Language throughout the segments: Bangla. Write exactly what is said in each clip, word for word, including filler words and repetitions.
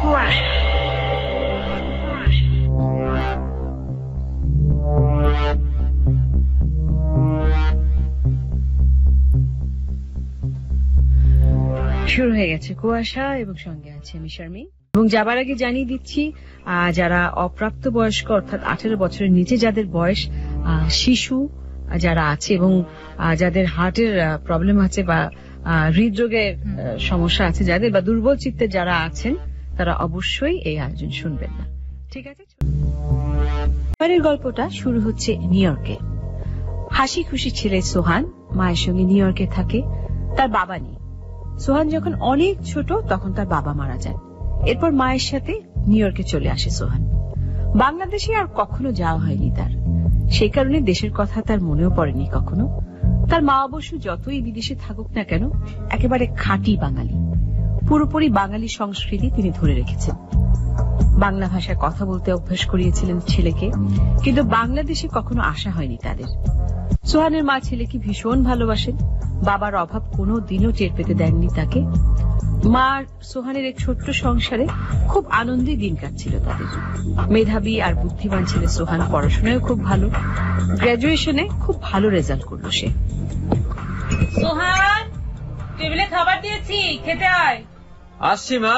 শুরু হয়ে গেছে কুয়াশা এবং সঙ্গে আছে আমি শারমিন। এবং যাবার আগে জানিয়ে দিচ্ছি, যারা অপ্রাপ্ত বয়স্ক অর্থাৎ আঠারো বছরের নিচে যাদের বয়স, শিশু যারা আছে এবং যাদের হার্টের প্রবলেম আছে বা হৃদরোগের সমস্যা আছে যাদের, বা দুর্বল চিত্তে যারা আছেন, তারা অবশ্যই এই আয়োজন শুনবেন না। ঠিক আছে, এবারের গল্পটা শুরু হচ্ছে নিউ ইয়র্কে। হাসি খুশি ছেলে সোহান মায়ের সঙ্গে নিউ ইয়র্কে থাকে। তার বাবা নেই। সোহান যখন অনেক ছোট তখন তার বাবা মারা যান। এরপর মায়ের সাথে নিউ ইয়র্কে চলে আসে সোহান। বাংলাদেশে আর কখনো যাওয়া হয়নি তার, সেই কারণে দেশের কথা তার মনেও পড়েনি কখনো। তার মা অবশ্য যতই বিদেশে থাকুক না কেন একেবারে খাঁটি বাঙালি, পুরোপুরি বাঙালি সংস্কৃতি তিনি ধরে রেখেছেন। বাংলা ভাষায় কথা বলতে অভ্যাস করিয়েছিলেন ছেলেকে, কিন্তু বাংলাদেশে কখনো আসা হয়নি তাদের। সোহানের মা ছেলেকে ভীষণ ভালোবাসেন, বাবার অভাব কোনো দিনও টের পেতে দেননি তাকে। মা সোহানের এক ছোট্ট সংসারে খুব আনন্দে দিন কাটছিল তাদের। মেধাবী আর বুদ্ধিমান ছেলে সোহান পড়াশোনায় খুব ভালো, গ্রাজুয়েশনে খুব ভালো রেজাল্ট করলো সে। সোহান, টেবিলে খাবার দিয়েছি, খেতে আয়। আসছি মা।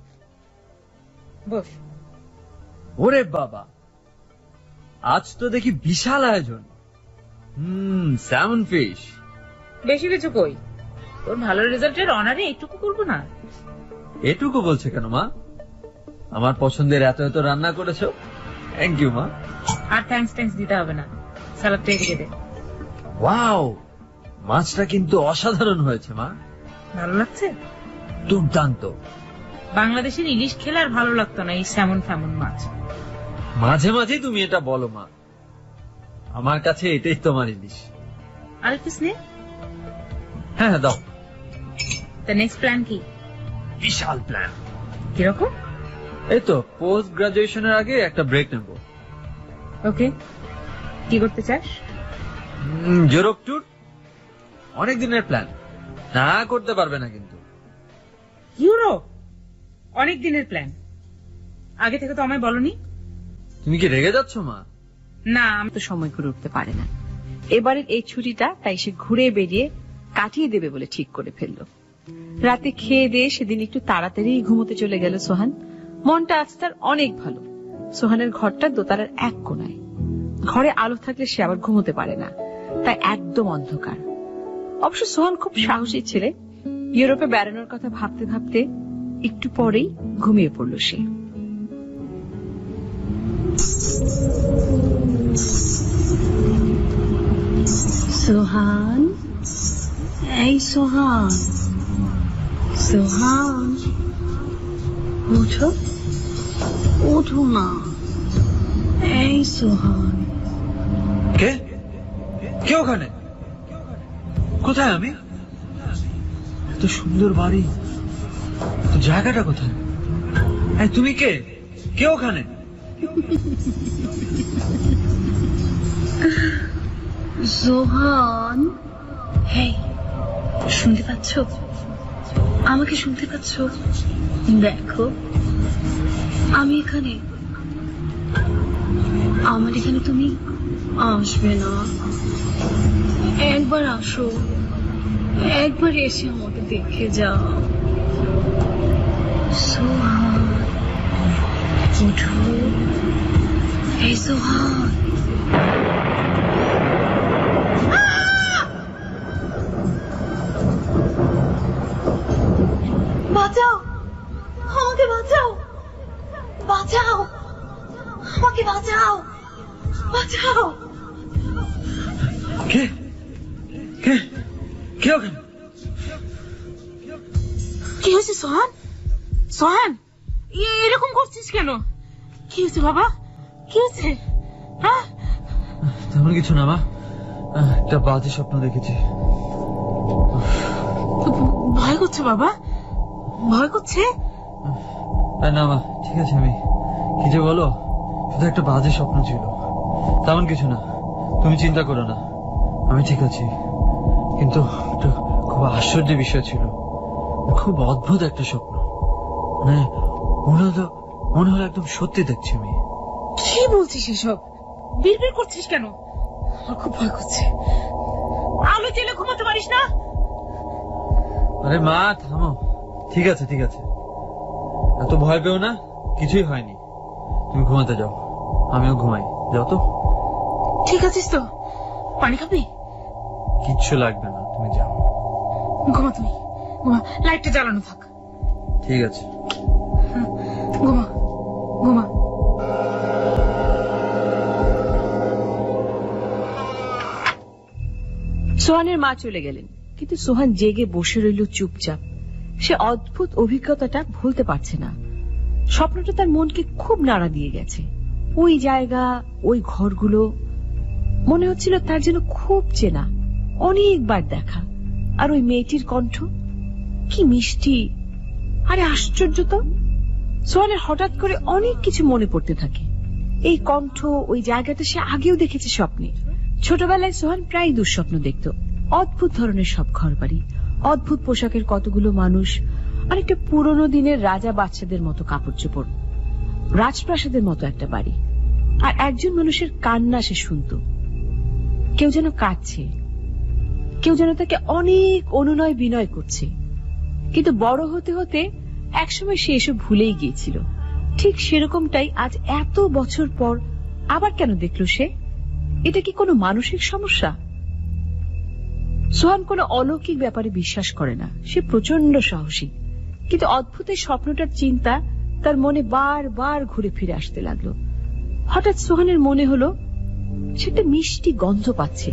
বস। ওরে বাবা, আজ তো দেখি বিশাল আয়োজন। হুম, স্যামন ফিশ। বেশি কিছু কই, তোর ভালো রেজাল্টের অনারে এটুকু করবো না? এটুকু বলছে কেন মা? আমার পছন্দের এত এত রান্না করেছো, থ্যাংক ইউ মা। আর থ্যাঙ্কস থ্যাঙ্কস দিতে হবে না, স্যালাডটা এদিকে দে। ওয়াও, মাছটা কিন্তু অসাধারণ হয়েছে মা। ভালো লাগছে? দুর্দান্ত। বাংলাদেশের ইলিশ খেলে আর ভালো লাগতো না এই স্যামন ফ্যামন মাছ। মাঝে মাঝে তুমি এটা বলো মা, আমার কাছে এটাই তোমার ইলিশ। আর পিস নে। হ্যাঁ দাও। তা নেক্সট প্ল্যান কি? বিশাল প্ল্যান। কিরকম? এই তো পোস্ট গ্রাজুয়েশনের আগে একটা ব্রেক নেব। ওকে, কি করতে চাস? Europe tour. অনেক দিনের প্ল্যান, না করতে পারবে না কিন্তু। ইউরোপ অনেক দিনের প্ল্যান? আগে থেকে তো আমায় বলনি। তুমি কি রেগে যাচ্ছ মা? না, আমি তো সময় করে উঠতে পারে না। এবারের এই ছুটিটা তাই সে ঘুরে বেরিয়ে কাটিয়ে দেবে বলে ঠিক করে ফেললো। রাতে খেয়ে দিয়ে সেদিন একটু তাড়াতাড়ি ঘুমোতে চলে গেল সোহান। মনটা আজ তার অনেক ভালো। সোহানের ঘরটা দোতলার এক কোনায়। ঘরে আলো থাকলে সে আবার ঘুমোতে পারে না, তাই একদম অন্ধকার। অবশ্য সোহান খুব সাহসী ছেলে। ইউরোপে বেড়ানোর কথা ভাবতে ভাবতে একটু পরেই ঘুমিয়ে পড়ল সে। সোহান, এই সোহান, সোহান ওঠো, ওঠো না। এই সোহান। কে কে ওখানে? কোথায় আমি? এত সুন্দর বাড়ি, তো জায়গাটা কোথায়? তুমি কে? কে ওখানে? সোহান, হেই, শুনতে পাচ্ছ? আমাকে শুনতে পাচ্ছ? দেখো, আমি এখানে। আমার এখানে তুমি আসবে না? একবার আসো, একবার এসে আমাকে দেখে যাও। সোহান, ওঠো। এই সোহান। বাঁচাও, আমাকে বাঁচাও, বাঁচাও, আমাকে বাঁচাও, বাঁচাও। কে কে কে ওখানে? কি হয়েছে সোহান? সোহান, এরকম করছিস কেন? কি হয়েছে বাবা? কি হয়েছে? হ্যাঁ, তেমন কিছু না মা, একটা বাজে স্বপ্ন দেখেছি। ভয় করছে বাবা? ভয় করছে? না মা, ঠিক আছে। আমি কি যে বলো, শুধু একটা বাজে স্বপ্ন ছিল, তেমন কিছু না। তুমি চিন্তা করো না, আমি ঠিক আছি। কিন্তু খুব আশ্চর্য বিষয় ছিল, খুব অদ্ভুত একটা স্বপ্ন। মানে মনে হলো মনে হলো একদম সত্যি দেখছি আমি। কি বলছিস এসব? বিড়বিড় করছিস কেন? আমার খুব ভয় করছে। আলো জ্বেলে ঘুমাতে পারিস না? আরে মা থামো, ঠিক আছে ঠিক আছে, এত ভয় পেও না, কিছুই হয়নি। তুমি ঘুমাতে যাও, আমিও ঘুমাই। যাও তো। ঠিক আছিস তো? পানি খাবি? কিচ্ছু লাগবে না, তুমি যাও। ঘুমা তুমি, ঘুমা। লাইটটা জ্বালানো থাক। ঠিক আছে, ঘুমা ঘুমা। সোহানের মা চলে গেলেন, কিন্তু সোহান জেগে বসে রইল চুপচাপ। সে অদ্ভুত অভিজ্ঞতাটা ভুলতে পারছে না। স্বপ্নটা তার মনকে খুব নাড়া দিয়ে গেছে। ওই জায়গা, ওই ঘরগুলো মনে হচ্ছিল তার যেন খুব চেনা, অনেকবার দেখা। আর ওই মেয়েটির কণ্ঠ কি মিষ্টি। আরে আশ্চর্য তো, সোহানের হঠাৎ করে অনেক কিছু মনে পড়তে থাকে। এই কণ্ঠ, ওই জায়গাটা সে আগেও দেখেছে স্বপ্নে। ছোটবেলায় সোহান প্রায় দুঃস্বপ্ন দেখত। অদ্ভুত ধরনের সব ঘরবাড়ি, অদ্ভুত পোশাকের কতগুলো মানুষ, আর একটা পুরনো দিনের রাজা বাচ্চাদের মতো কাপড় চোপড়, রাজপ্রাসাদের মতো একটা বাড়ি। আর একজন মানুষের কান্না সে শুনত। কেউ যেন কাঁদছে, কেউ যেন তাকে অনেক অনুনয় বিনয় করছে। কিন্তু বড় হতে হতে একসময় সে এসব ভুলেই গিয়েছিল। ঠিক সেরকমটাই আজ এত বছর পর আবার কেন দেখল সে? এটা কি কোনো মানসিক সমস্যা? সোহান কোনো অলৌকিক ব্যাপারে বিশ্বাস করে না, সে প্রচন্ড সাহসী। কিন্তু অদ্ভুত এই স্বপ্নটার চিন্তা তার মনে বার বার ঘুরে ফিরে আসতে লাগলো। হঠাৎ সোহানের মনে হলো সে একটা মিষ্টি গন্ধ পাচ্ছে,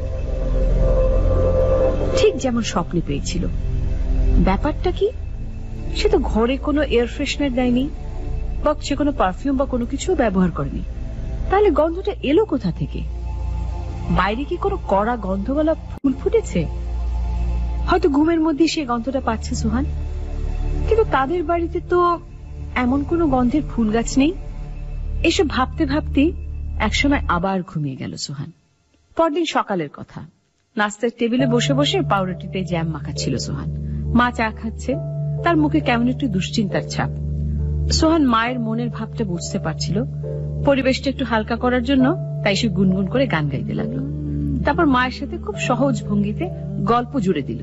ঠিক যেমন স্বপ্নে পেয়েছিল। ব্যাপারটা কি? সে তো ঘরে কোনো এয়ার ফ্রেশনার দেয়নি, বা সে কোনো পারফিউম বা কোনো কিছু ব্যবহার করেনি। তাহলে গন্ধটা এলো কোথা থেকে? বাইরে কি কোনো কড়া গন্ধওয়ালা ফুল ফুটেছে? হয়তো ঘুমের মধ্যে সে গন্ধটা পাচ্ছে সোহান। কিন্তু তাদের বাড়িতে তো এমন কোনো গন্ধের ফুল গাছ নেই। এসব ভাবতে ভাবতে একসময় আবার ঘুমিয়ে গেল সোহান। পরদিন সকালের কথা, নাস্তার টেবিলে বসে বসে পাউরুটিতে জ্যাম মাখাচ্ছিল সোহান। মা চা খাচ্ছে, তার মুখে কেমন একটু দুশ্চিন্তার ছাপ। সোহান মায়ের মনের ভাবটা বুঝতে পারছিল। পরিবেশটা একটু হালকা করার জন্য তাই সে গুনগুন করে গান গাইতে লাগলো। তারপর মায়ের সাথে খুব সহজ ভঙ্গিতে গল্প জুড়ে দিল।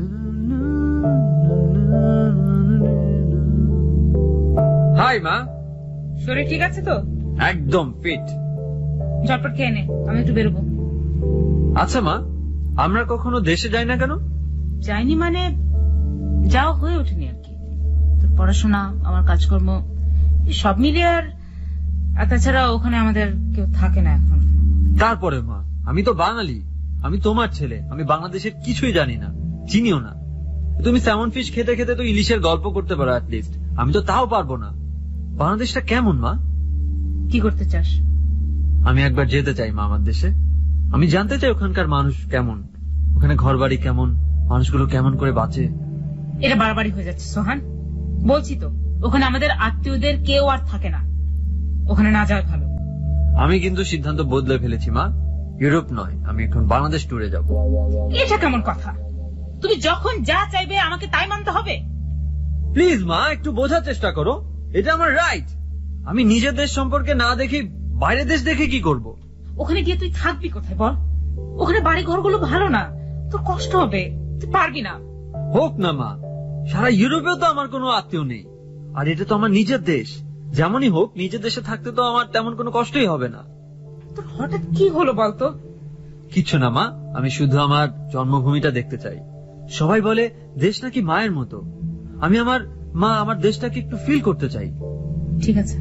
হাই মা। শরীর ঠিক আছে তো? একদম ফিট। ঝটপট খেয়ে নে, আমি একটু বেরোবো। আচ্ছা মা, আমরা কখনো দেশে যাই না কেন? যাইনি মানে যাওয়া হয়ে ওঠেনি আর কি। তোর পড়াশোনা, আমার কাজকর্ম, সব মিলিয়ে। আর তাছাড়া ওখানে আমাদের কেউ থাকে না এখন। তারপরে মা, আমি তো বাঙালি, আমি তোমার ছেলে, আমি বাংলাদেশের কিছুই জানি না, চিনিও না। তুমি স্যামন ফিশ খেতে খেতে তো ইলিশের গল্প করতে পারো অ্যাটলিস্ট, আমি তো তাও পারবো না। বাংলাদেশটা কেমন মা? কি করতে চাস? আমি একবার যেতে চাই মা আমার দেশে। আমি জানতে চাই ওখানকার মানুষ কেমন, ওখানে ঘর বাড়ি কেমন, মানুষগুলো কেমন করে বাঁচে। এটা বাড়াবাড়ি হয়ে যাচ্ছে সোহান। বলছি তো, ওখানে আমাদের আত্মীয়দের কেউ আর থাকে না, ওখানে না যাওয়া ভালো। আমি কিন্তু সিদ্ধান্ত বদলে ফেলেছি মা, ইউরোপ নয়, আমি এখন বাংলাদেশ ট্যুরে যাব। এটা কেমন কথা? তুমি যখন যা চাইবে আমাকে তাই মানতে হবে? প্লিজ মা, একটু বোঝার চেষ্টা করো, এটা আমার রাইট। আমি নিজের দেশ সম্পর্কে না দেখি বাইরের দেশ দেখে কি করব? ওখানে গিয়ে তুই থাকবি কোথায় বল? ওখানে বাড়ি ঘরগুলো ভালো না, তোর কষ্ট হবে, তুই পারবি না। হোক না মা, সারা ইউরোপেও তো আমার কোনো আত্মীয় নেই, আর এটা তো আমার নিজের দেশ। যেমনই হোক, নিজের দেশে থাকতে তো আমার তেমন কোনো কষ্টই হবে না। তোর হঠাৎ কি হলো বলতো? কিচ্ছু না মা, আমি শুধু আমার জন্মভূমিটা দেখতে চাই। সবাই বলে দেশ নাকি মায়ের মতো, আমি আমার মা আমার দেশটাকে একটু ফিল করতে চাই। ঠিক আছে,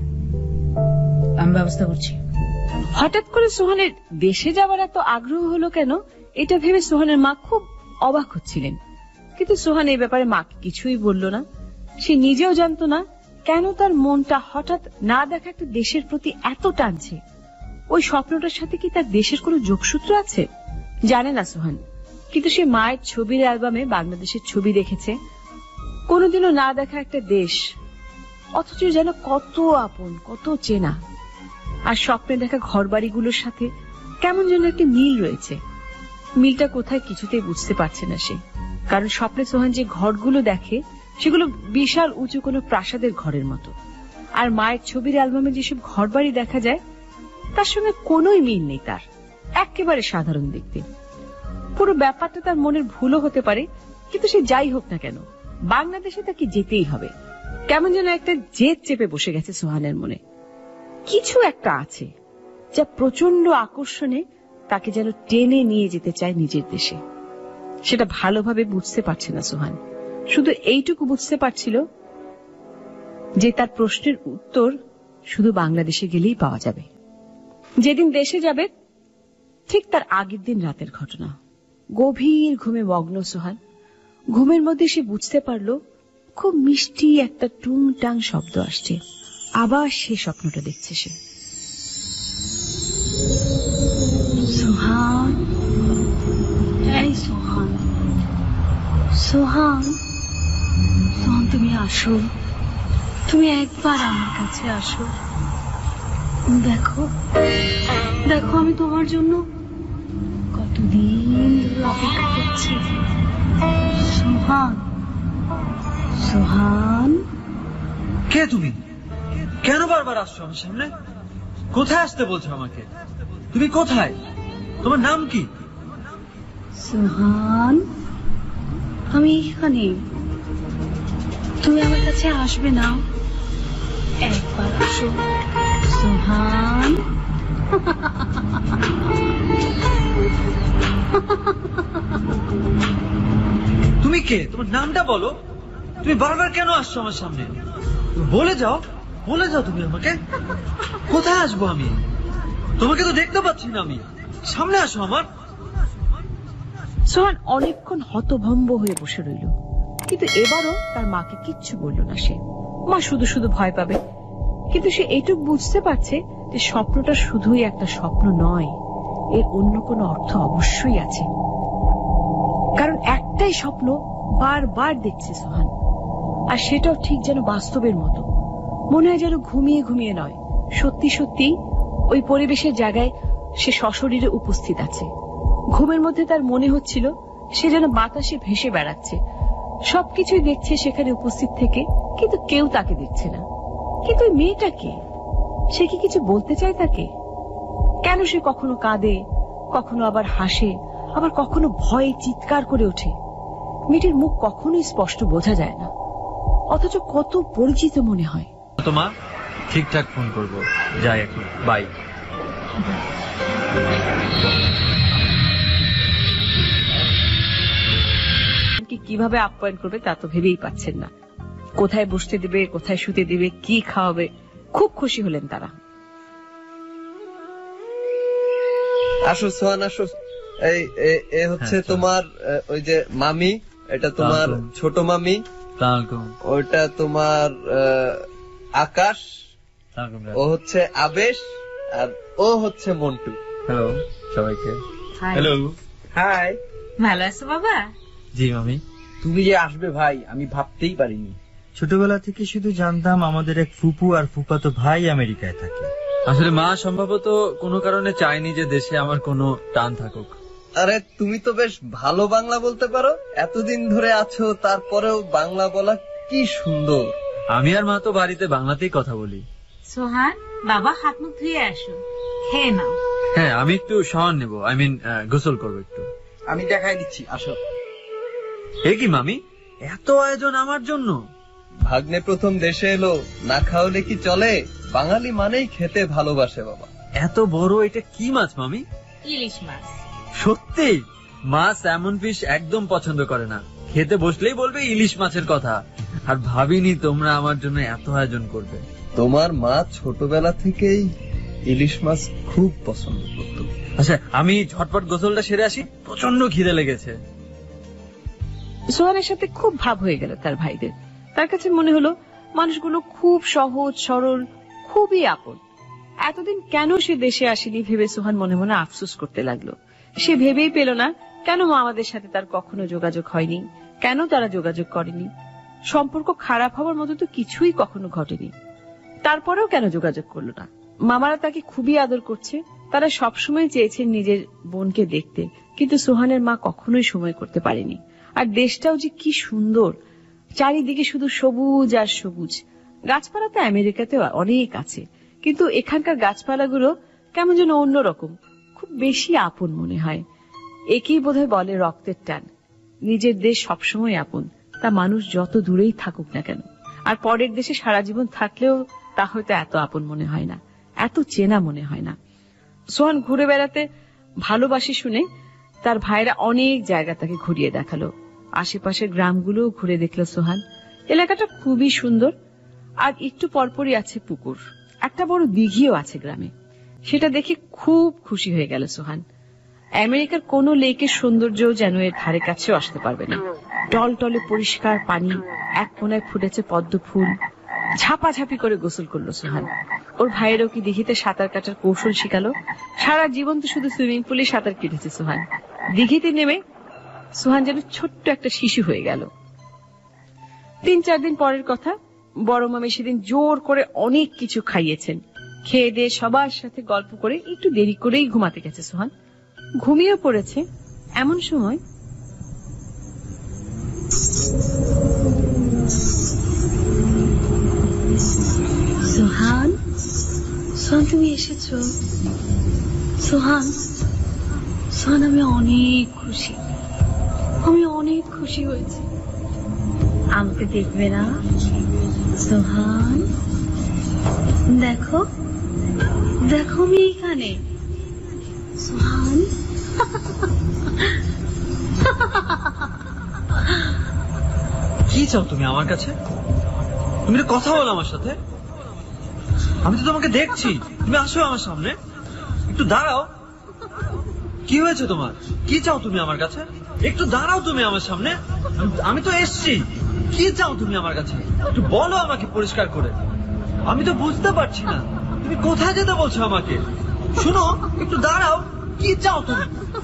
আমি ব্যবস্থা করছি। হঠাৎ করে সোহানের দেশে যাওয়ার এত আগ্রহ হলো কেন, এটা ভেবে সোহানের মা খুব অবাক হচ্ছিলেন। কিন্তু সোহান এই ব্যাপারে মাকে কিছুই বলল না। সে নিজেও জানতো না কেন তার মনটা হঠাৎ না দেখা একটা দেশের প্রতি এত টানছে। ওই স্বপ্নটার সাথে কি তার দেশের কোনো যোগসূত্র আছে জানে না সোহান। কিন্তু সে মায়ের ছবির অ্যালবামে বাংলাদেশের ছবি দেখেছে, কোনোদিনও না দেখা একটা দেশ, অথচ যেন কত আপন, কত চেনা। আর স্বপ্নে দেখা ঘর বাড়িগুলোর সাথে কেমন যেন একটা মিল রয়েছে। মিলটা কোথায় কিছুতেই বুঝতে পারছে না সে, কারণ স্বপ্নে সোহান যে ঘরগুলো দেখে সেগুলো বিশাল উঁচু কোনো প্রাসাদের ঘরের মতো। আর মায়ের ছবির অ্যালবামে যেসব ঘরবাড়ি দেখা যায় তার সঙ্গে কোনোই মিল নেই তার, একেবারে সাধারণ দেখতে। পুরো ব্যাপারটা তার মনের ভুলও হতে পারে, কিন্তু সে যাই হোক না কেন বাংলাদেশে তাকে যেতেই হবে। কেমন যেন একটা জেদ চেপে বসে গেছে সোহানের মনে। কিছু একটা আছে যা প্রচন্ড আকর্ষণে তাকে যেন টেনে নিয়ে যেতে চায় নিজের দেশে। সেটা ভালোভাবে বুঝতে পারছে না সোহান, শুধু এইটুকু বুঝতে পারছিল যে তার প্রশ্নের উত্তর শুধু বাংলাদেশে গেলেই পাওয়া যাবে। যেদিন দেশে যাবে ঠিক তার আগের দিন রাতের ঘটনা। গভীর ঘুমে মগ্ন সোহান। ঘুমের মধ্যে সে বুঝতে পারল খুব মিষ্টি একটা টুংটাং শব্দ আসছে। আবার সে স্বপ্নটা দেখছে সে। সোহান, এই সোহান, সোহান, সোহান তুমি আসো, তুমি একবার আমার কাছে আসো। দেখো দেখো আমি তোমার জন্য কতদিন ধরে অপেক্ষা করছি। সোহান, সোহান। কে তুমি? কেন বারবার আসছো আমার সামনে? কোথায় আসতে বলছো আমাকে? তুমি কোথায়? তোমার নাম কি? সোহান, আমি এখানে। তুমি আমার কাছে আসবে না? একবার আসো সোহান। তুমি কে? তোমার নামটা বলো। তুমি বারবার কেন আসছো আমার সামনে? বলে যাও, বলে যাও তুমি আমাকে। কোথায় আসবো আমি? তোমাকে তো দেখতে পাচ্ছি না আমি। সামনে আসো আমার। সোহান অনেকক্ষণ হতভম্ব হয়ে বসে রইল, কিন্তু এবারও তার মাকে কিচ্ছু বলল না সে। মা শুধু শুধু ভয় পাবে, কিন্তু সে এইটুকু বুঝতে পারছে যে স্বপ্নটা শুধুই একটা স্বপ্ন নয়, এর অন্য কোনো অর্থ অবশ্যই আছে। কারণ একটাই স্বপ্ন বারবার দেখছে সোহান, আর সেটাও ঠিক যেন বাস্তবের মতো। মনে হয় যেন ঘুমিয়ে ঘুমিয়ে নয়, সত্যি সত্যি ওই পরিবেশের জায়গায় সে সশরীরে উপস্থিত আছে। ঘুমের মধ্যে তার মনে হচ্ছিল সে যেন বাতাসে ভেসে বেড়াচ্ছে, সবকিছুই দেখছে সেখানে উপস্থিত থেকে, কিন্তু কেউ তাকে দেখছে না। কিন্তু ওই মেয়েটা কে? সে কি কিছু বলতে চায় তাকে? কেন সে কখনো কাঁদে, কখনো আবার হাসে, আবার কখনো ভয়ে চিৎকার করে ওঠে? মেয়েটির মুখ কখনোই স্পষ্ট বোঝা যায় না, অথচ কত পরিচিত মনে হয়। তোমার ঠিকঠাক ফোন করবো, যাই এখন, বাই। কিভাবে আপ্যায়ন করবে তা তো ভেবেই পাচ্ছেন না। কোথায় বসতে দেবে, কোথায় শুতে দেবে, কি খাওয়াবে, খুব খুশি হলেন তারা। আসো সোহান, আসো। এই এ হচ্ছে তোমার ওই যে মামি, এটা তোমার ছোট মামি, ওইটা তোমার আকাশ, ও হচ্ছে আবেশ, আর ও হচ্ছে মন্টু। হ্যালো সবাইকে। Hello, hi. ভালো আছো বাবা? জি মামি। তুমি যে আসবে ভাই আমি ভাবতেই পারিনি। ছোটবেলা থেকে শুধু জানতাম আমাদের এক ফুপু আর ফুফাতো ভাই আমেরিকায় থাকে। আসলে মা সম্ভবত কোনো কারণে চায়নি যে দেশে আমার কোনো টান থাকুক। আরে তুমি তো বেশ ভালো বাংলা বলতে পারো, এতদিন ধরে আছো তারপরেও বাংলা বলা কি সুন্দর। আমি আর মা তো বাড়িতে বাংলাতেই কথা বলি। সোহান, বাবা হাত মুখ ধুয়ে আসো, খেয়ে নাও। হ্যাঁ, আমি একটু শাওয়ার নেবো, আই মিন গোসল করবো একটু। আমি দেখাই দিচ্ছি, আসো। এ কি মামি, এত আয়োজন আমার জন্য? ভাগ্নে প্রথম দেশে এলো, না খাওয়ালে কি চলে? বাঙালি মানেই খেতে ভালোবাসে বাবা। এত বড় এটা কি মাছ মামি? ইলিশ মাছ। সত্যি? মা স্যামন ফিশ একদম পছন্দ করে না, খেতে বসলেই বলবে ইলিশ মাছের কথা। আর ভাবিনি তোমরা আমার জন্য এত আয়োজন করবে। তোমার মা ছোটবেলা থেকেই ইলিশ মাছ খুব পছন্দ করত। আচ্ছা, আমি ঝটপট গোসলটা সেরে আসি, প্রচন্ড খিদে লেগেছে। সোহানের সাথে খুব ভাব হয়ে গেল তার ভাইদের। তার কাছে মনে হলো মানুষগুলো খুব সহজ সরল, খুবই আপন। এতদিন কেন সে দেশে আসেনি ভেবে সোহান মনে মনে আফসোস করতে লাগলো। সে ভেবেই পেল না কেন মা আমাদের সাথে তার কখনো যোগাযোগ হয়নি, কেন তারা যোগাযোগ করেনি। সম্পর্ক খারাপ হওয়ার মতো তো কিছুই কখনো ঘটেনি, তারপরেও কেন যোগাযোগ করলো না। মামারা তাকে খুবই আদর করছে, তারা সবসময় চেয়েছেন নিজের বোনকে দেখতে, কিন্তু সোহানের মা কখনোই সময় করতে পারেনি। আর দেশটাও যে কি সুন্দর, চারিদিকে শুধু সবুজ আর সবুজ, গাছপালা তো আমেরিকাতেও অনেক আছে, কিন্তু এখানকার গাছপালাগুলো কেমন যেন অন্যরকম, খুব বেশি আপন মনে হয়। একেই বোধহয় বলে রক্তের টান। নিজের দেশ সবসময় আপন, তা মানুষ যত দূরেই থাকুক না কেন। আর পরের দেশে সারা জীবন থাকলেও তা হয়তো এত আপন মনে হয় না, এত চেনা মনে হয় না। সোহান ঘুরে বেড়াতে ভালোবাসি শুনে তার ভাইরা অনেক জায়গা তাকে ঘুরিয়ে দেখালো। আশেপাশের গ্রামগুলো ঘুরে দেখলো সোহান। এলাকাটা খুবই সুন্দর, আর একটু পরপরই আছে পুকুর, একটা বড় দিঘিও আছে গ্রামে। সেটা দেখে খুব খুশি হয়ে গেল সোহান। আমেরিকার কোন লেকের সৌন্দর্য যেন এর ধারে কাছেও আসতে পারবে না। টলটলে পরিষ্কার পানি, এক কোনায় ফুটেছে পদ্ম ফুল। ঝাপাঝাপি করে গোসল করলো সোহান। ওর ভাইয়েরও কি দিঘিতে সাঁতার কাটার কৌশল শিখালো। সারা জীবন তো শুধু সুইমিং পুলে সাঁতার কেটেছে সোহান। দিঘিতে নেমে সোহান যেন ছোট্ট একটা শিশু হয়ে গেল। তিন চার দিন পরের কথা, বড় মামি সেদিন জোর করে অনেক কিছু খাইয়েছেন। খেয়ে দিয়ে সবার সাথে গল্প করে একটু দেরি করেই ঘুমাতে গেছে সোহান। ঘুমিয়ে পড়েছে। এমন সময় সোহান, সোহান তুমি এসেছো? সোহান, সোহান আমি অনেক খুশি, আমি অনেক খুশি হয়েছি। আমাকে দেখবে না সোহান? দেখো দেখো আমি এইখানে। সোহান কি চাও তুমি আমার কাছে? তুমি তো কথা বলো আমার সাথে। আমি তো তোমাকে দেখছি, তুমি আসো আমার সামনে, একটু দাঁড়াও। কি হয়েছে তোমার? কি চাও তুমি আমার কাছে? একটু দাঁড়াও তুমি আমার সামনে। আমি তো এসছি, কি চাও তুমি আমার কাছে? একটু বলো আমাকে পরিষ্কার করে। আমি তো বুঝতে পারছি না তুমি কোথায় যেতে বলছো আমাকে। শুনো, একটু দাঁড়াও, কি চাও তুমি?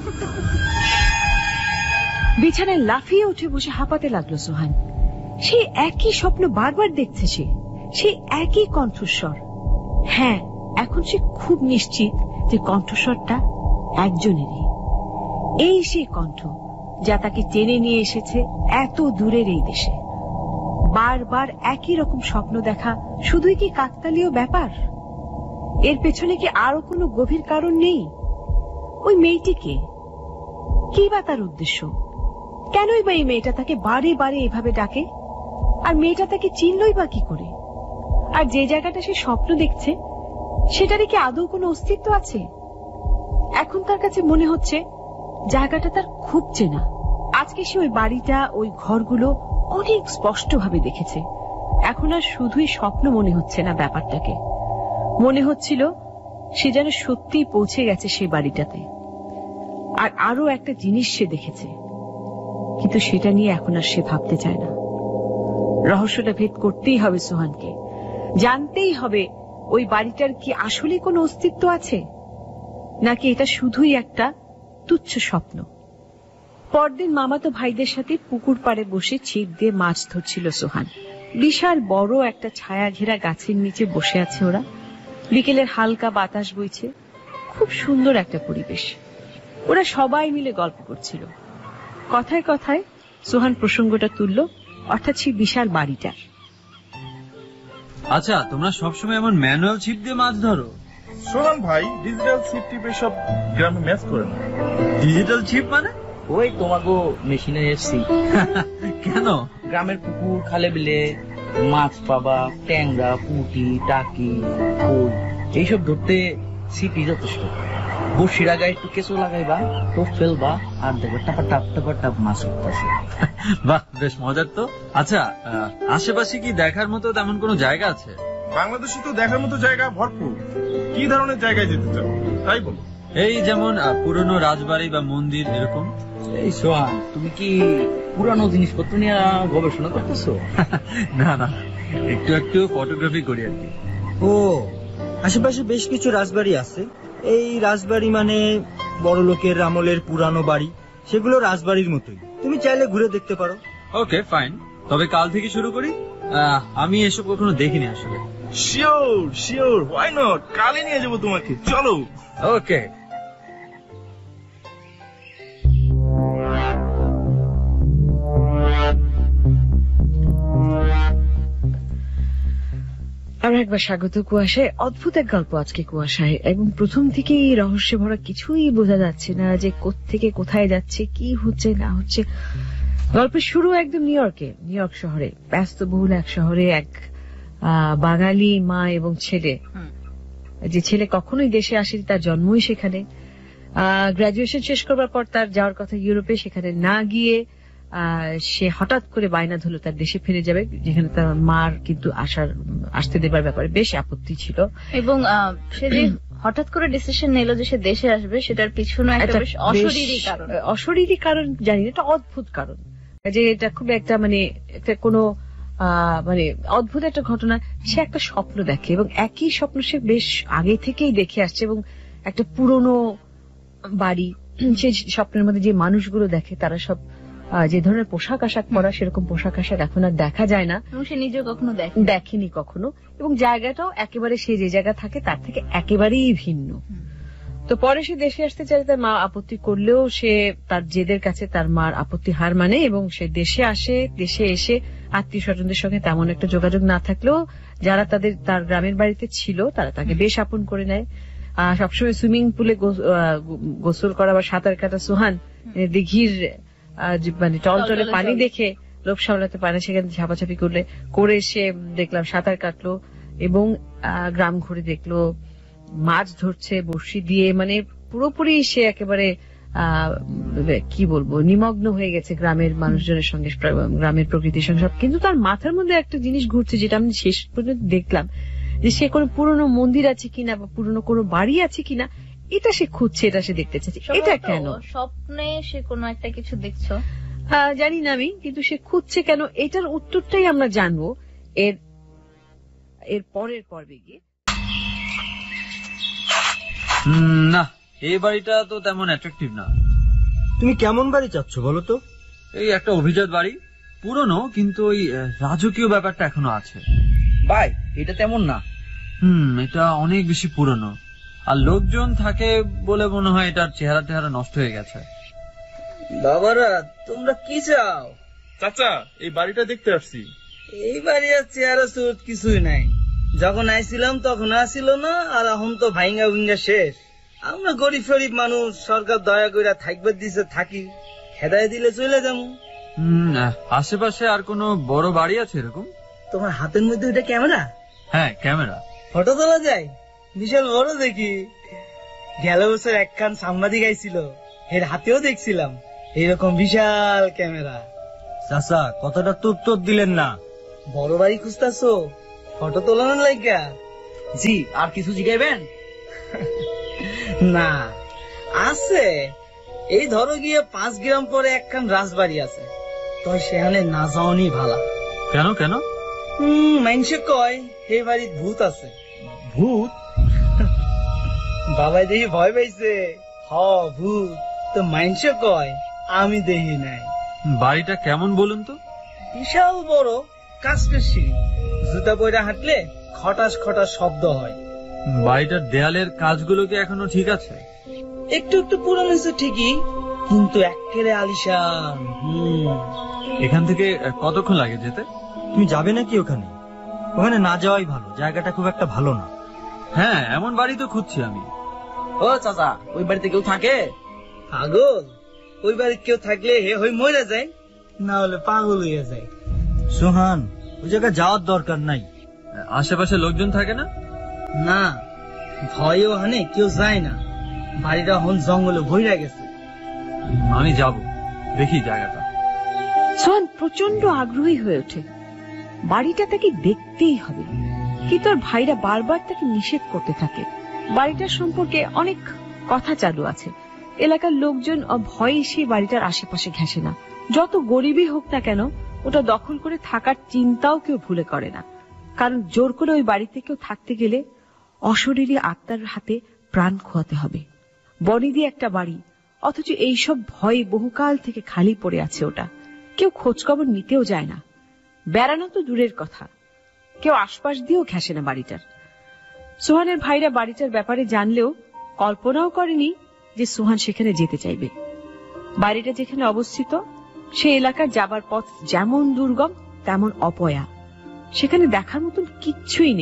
বিছানায় লাফিয়ে উঠে বসে হাঁপাতে লাগলো সোহান। সে একই স্বপ্ন বারবার দেখছে, সে সে একই কণ্ঠস্বর। হ্যাঁ, এখন সে খুব নিশ্চিত যে কণ্ঠস্বরটা একজনেরই। এই সেই কণ্ঠ যা তাকে টেনে নিয়ে এসেছে এত দূরের এই দেশে। বারবার একই রকম স্বপ্ন দেখা শুধুই কি কাকতালীয় ব্যাপার? এর পেছনে কি আরো কোনো গভীর কারণ নেই? ওই মেয়েটিকে কি বা তার উদ্দেশ্য? কেনই বা এই মেয়েটা তাকে বারে বারে এভাবে ডাকে? আর মেয়েটা তাকে চিনলই বা কি করে? আর যে জায়গাটা সে স্বপ্ন দেখছে সেটারই কি আদৌ কোনো অস্তিত্ব আছে? এখন তার কাছে মনে হচ্ছে জায়গাটা তার খুব চেনা। আজকে সে ওই বাড়িটা, ওই ঘরগুলো অনেক স্পষ্টভাবে দেখেছে। এখন আর শুধুই স্বপ্ন মনে হচ্ছে না ব্যাপারটাকে, মনে হচ্ছিল সে যেন সত্যিই পৌঁছে গেছে সেই বাড়িটাতে। আর আরো একটা জিনিস সে দেখেছে, কিন্তু সেটা নিয়ে এখন আর সে ভাবতে চায় না। রহস্যটা ভেদ করতেই হবে সোহানকে, জানতেই হবে ওই বাড়িটার কি আসলে কোনো অস্তিত্ব আছে, নাকি এটা শুধুই একটা তুচ্ছ স্বপ্ন। পরদিন মামাতো ভাইদের সাথে পুকুর পাড়ে বসে ছিপ দিয়ে মাছ ধরছিল সোহান। বিশাল বড় একটা ছায়া ঘেরা গাছের নিচে বসে আছে ওরা। বিকেলের হালকা বাতাস বইছে, খুব সুন্দর একটা পরিবেশ। ওরা সবাই মিলে গল্প করছিল। কথায় কথায় সোহান প্রসঙ্গটা তুলল, অর্থাৎ সেই বিশাল বাড়িটার। আচ্ছা, তোমরা সবসময় এমন ম্যানুয়াল ছিপ দিয়ে মাছ ধরো? সোহান ভাই ডিজিটাল ছিপ টিপে সব গ্রামে ম্যাচ করে না। ডিজিটাল ছিপ মানে? ওই তোমাকে মেশিনে এসছি। কেন? গ্রামের পুকুর খালে বিলে মাছ পাবা, ট্যাংরা, পুঁটি, টাকি, কই এইসব ধরতে ছিপই যথেষ্ট। বসির আগায় একটু কেঁচো লাগাইবা, টোপ ফেলবা, আর দেখো টাপা টাপ টাপা টাপ মাছ উঠতেছে। বাহ, বেশ মজার তো। আচ্ছা, আশেপাশে কি দেখার মতো তেমন কোনো জায়গা আছে? বাংলাদেশে তো দেখার মতো জায়গা ভরপুর। কি ধরনের জায়গায় যেতে চাও তাই বলো। এই যেমন পুরনো রাজবাড়ি বা মন্দির এরকম। এই সোহান, তুমি কি পুরানো জিনিসপত্র নিয়ে গবেষণা করতেছো? না না, একটু একটু ফটোগ্রাফি করি আর কি। ও, আশেপাশে বেশ কিছু রাজবাড়ি আছে। এই রাজবাড়ি মানে বড় লোকের আমলের পুরানো বাড়ি, সেগুলো রাজবাড়ির মতোই। তুমি চাইলে ঘুরে দেখতে পারো। Okay, fine. তবে কাল থেকে শুরু করি। আমি এসব কখনো দেখিনি আসলে। শিওর শিওর, হোয়াই নট, কালই নিয়ে যাবো তোমাকে, চলো। ওকে। আরো একবার স্বাগত কুয়াশায়। অদ্ভুত এক গল্প আজকে কুয়াশায়, এবং প্রথম থেকেই রহস্যে ভরা, কিছুই বোঝা যাচ্ছে না যে কোত্থেকে কোথায় যাচ্ছে, কি হচ্ছে না হচ্ছে। গল্পের শুরু একদম নিউ ইয়র্কে, নিউ ইয়র্ক শহরে, ব্যস্তবহুল এক শহরে এক বাঙালি মা এবং ছেলে, যে ছেলে কখনোই দেশে আসেনি, তার জন্মই সেখানে। গ্রাজুয়েশন শেষ করবার পর তার যাওয়ার কথা ইউরোপে, সেখানে না গিয়ে সে হঠাৎ করে বায়না ধরল তার দেশে ফিরে যাবে, যেখানে তার মার কিন্তু আসার আসতে দেবার ব্যাপারে বেশ আপত্তি ছিল। এবং সে যে হঠাৎ করে ডিসিশন নিল যে সে দেশে আসবে, সেটার পিছনে একটা বেশ অশরীরী কারণ। অশরীরী কারণ জানি না, এটা অদ্ভুত কারণ, যে এটা খুব একটা মানে একটা কোনো মানে অদ্ভুত একটা ঘটনা। সে একটা স্বপ্ন দেখে, এবং একই স্বপ্ন সে বেশ আগে থেকেই দেখে আসছে, এবং একটা পুরনো বাড়ি, সেই স্বপ্নের মধ্যে যে মানুষগুলো দেখে তারা সব যে ধরনের পোশাক আশাক পরা, সেরকম পোশাক আশাক এখন আর দেখা যায় না, সে নিজে কখনো দেখেনি কখনো, এবং জায়গাটাও একেবারে সে যে জায়গা থাকে তার থেকে একেবারেই ভিন্ন। তো পরে সে দেশে আসতে চায়, তার মা আপত্তি করলেও সে তার জেদের কাছে তার মার আপত্তি হার মানে, এবং সে দেশে আসে। দেশে এসে আত্মীয় স্বজনদের সঙ্গে তেমন একটা যোগাযোগ না থাকলেও যারা তাদের তার গ্রামের বাড়িতে ছিল তারা তাকে বেশ আপন করে নেয়। সবসময় সুইমিং পুলে গোসল করা বা সাঁতার কাটা সোহান দিঘির মানে টলটলে পানি দেখে লোভ সামলাতে পারে, সেখানে ঝাপাঝাপি করলে করে সে দেখলাম সাঁতার কাটলো, এবং গ্রাম ঘুরে দেখলো মাছ ধরছে বড়শি দিয়ে, মানে পুরোপুরি সে একেবারে আহ কি বলবো নিমগ্ন হয়ে গেছে গ্রামের মানুষজনের সঙ্গে, গ্রামের প্রকৃতির সঙ্গে সব। কিন্তু তার মাথার মধ্যে একটা জিনিস ঘুরছে, যেটা আমি শেষ পর্যন্ত দেখলাম, যে সে কোনো পুরনো মন্দির আছে কিনা বা পুরনো কোনো বাড়ি আছে কিনা, এটা সে খুঁজছে, এটা সে দেখতে চাচ্ছে। এটা কেন? স্বপ্নে সে কোনো একটা কিছু দেখছো জানি না আমি, কিন্তু সে খুঁজছে কেন, এটার উত্তরটাই আমরা জানবো এর এর পরের পর্বে গিয়ে। না, এই বাড়িটা তো তেমন অ্যাট্রাকটিভ না। তুমি কেমন বাড়ি চাচ্ছ বলো তো? এই একটা অভিজাত বাড়ি, পুরনো, কিন্তু ওই রাজকীয় ব্যাপারটা এখনো আছে। ভাই এটা তেমন না। হুম এটা অনেক বেশি পুরনো, আর লোকজন থাকে বলে মনে হয় এটার চেহারা টেহারা নষ্ট হয়ে গেছে। বাবারা তোমরা কি চাও? চাচা এই বাড়িটা দেখতে আসছি। এই বাড়ি আর চেহারা সুরত কিছুই নাই। যখন আইছিলাম তখন আসিল না, আর এখন তো ভাইঙ্গা ভিঙ্গা শেষ। আমরা গরিব ফরিব মানুষ, সরকার দয়া করে থাকবে দিছে, থাকি, খেদাই দিলে চলে যাবো। হম আশেপাশে আর কোনো বড় বাড়ি আছে এরকম? তোমার হাতের মধ্যে ওইটা ক্যামেরা? হ্যাঁ ক্যামেরা। ফটো তোলা যায়? বিশাল বড় দেখি। গেল বছর একখান সাংবাদিক আইছিল, এর হাতেও দেখছিলাম এইরকম বিশাল ক্যামেরা। চাচা কতটা তো উত্তর দিলেন না। বড় বাড়ি খুঁজতাছো ফটো তোলানোর লাইগা? জি, আর কিছু জিগাইবেন? না আছে, এই ধরো গিয়ে পাঁচ গ্রাম পরে একখান রাজবাড়ি আছে, তো সেখানে না যাওয়ানি ভালা। কেন কেন? হম মানুষে কয় এই বাড়ির ভূত আছে। ভূত? বাবাই দেখি ভয় পাইছে। হ ভূত তো মানুষে কয়, আমি দেখি নাই। বাড়িটা কেমন বলুন তো? বিশাল বড়, কাস্টের সিঁড়ি, জুতা পয়রা হাঁটলে খটাস খটাস শব্দ হয়। বাড়িটার দেয়ালের কাজগুলো কি এখনো ঠিক আছে? একটু একটু পুরনো হয়েছে ঠিকই, কিন্তু একেবারে আলিশান। হম এখান থেকে কতক্ষণ লাগে যেতে? তুমি যাবে নাকি ওখানে? ওখানে না যাওয়াই ভালো, জায়গাটা খুব একটা ভালো না। হ্যাঁ এমন বাড়ি তো খুঁজছি আমি। ও চাচা ওই বাড়িতে কেউ থাকে? পাগল, ওই বাড়িতে কেউ থাকলে হে হয়ে মরে যায়, না হলে পাগল হয়ে যায়। সোহান ওই জায়গায় যাওয়ার দরকার নাই। আশেপাশে লোকজন থাকে না? না, ভয়ে ওখানে কেউ যায় না, বাড়িটা এখন জঙ্গলে ভইরা গেছে। আমি যাব, দেখি জায়গাটা। সোহান প্রচন্ড আগ্রহী হয়ে ওঠে, বাড়িটা তাকে দেখতেই হবে, কিন্তু ওর ভাইরা বারবার তাকে নিষেধ করতে থাকে। বাড়িটার সম্পর্কে অনেক কথা চালু আছে, এলাকার লোকজন ভয়ে সেই বাড়িটার আশেপাশে ঘেঁষে না। যত গরিবই হোক না কেন, ওটা দখল করে থাকার চিন্তাও কেউ ভুলে করে না, কারণ জোর করে ওই বাড়িতে কেউ থাকতে গেলে অশরীরী আত্মার হাতে প্রাণ খোয়াতে হবে। বনেদি একটা বাড়ি, অথচ এইসব ভয়ে বহুকাল থেকে খালি পড়ে আছে ওটা, কেউ খোঁজখবর নিতেও যায় না। বেড়ানো তো দূরের কথা, কেউ আশপাশ দিয়েও ঘেঁষে না বাড়িটার। সোহানের ভাইরা বাড়িটার ব্যাপারে জানলেও কল্পনাও করেনি যে সোহান সেখানে যেতে চাইবে। বাড়িটা যেখানে অবস্থিত সে এলাকার যাবার পথ যেমন দুর্গম তেমন অপয়া, সেখানে দেখার মতন কিচ্ছুই নেই।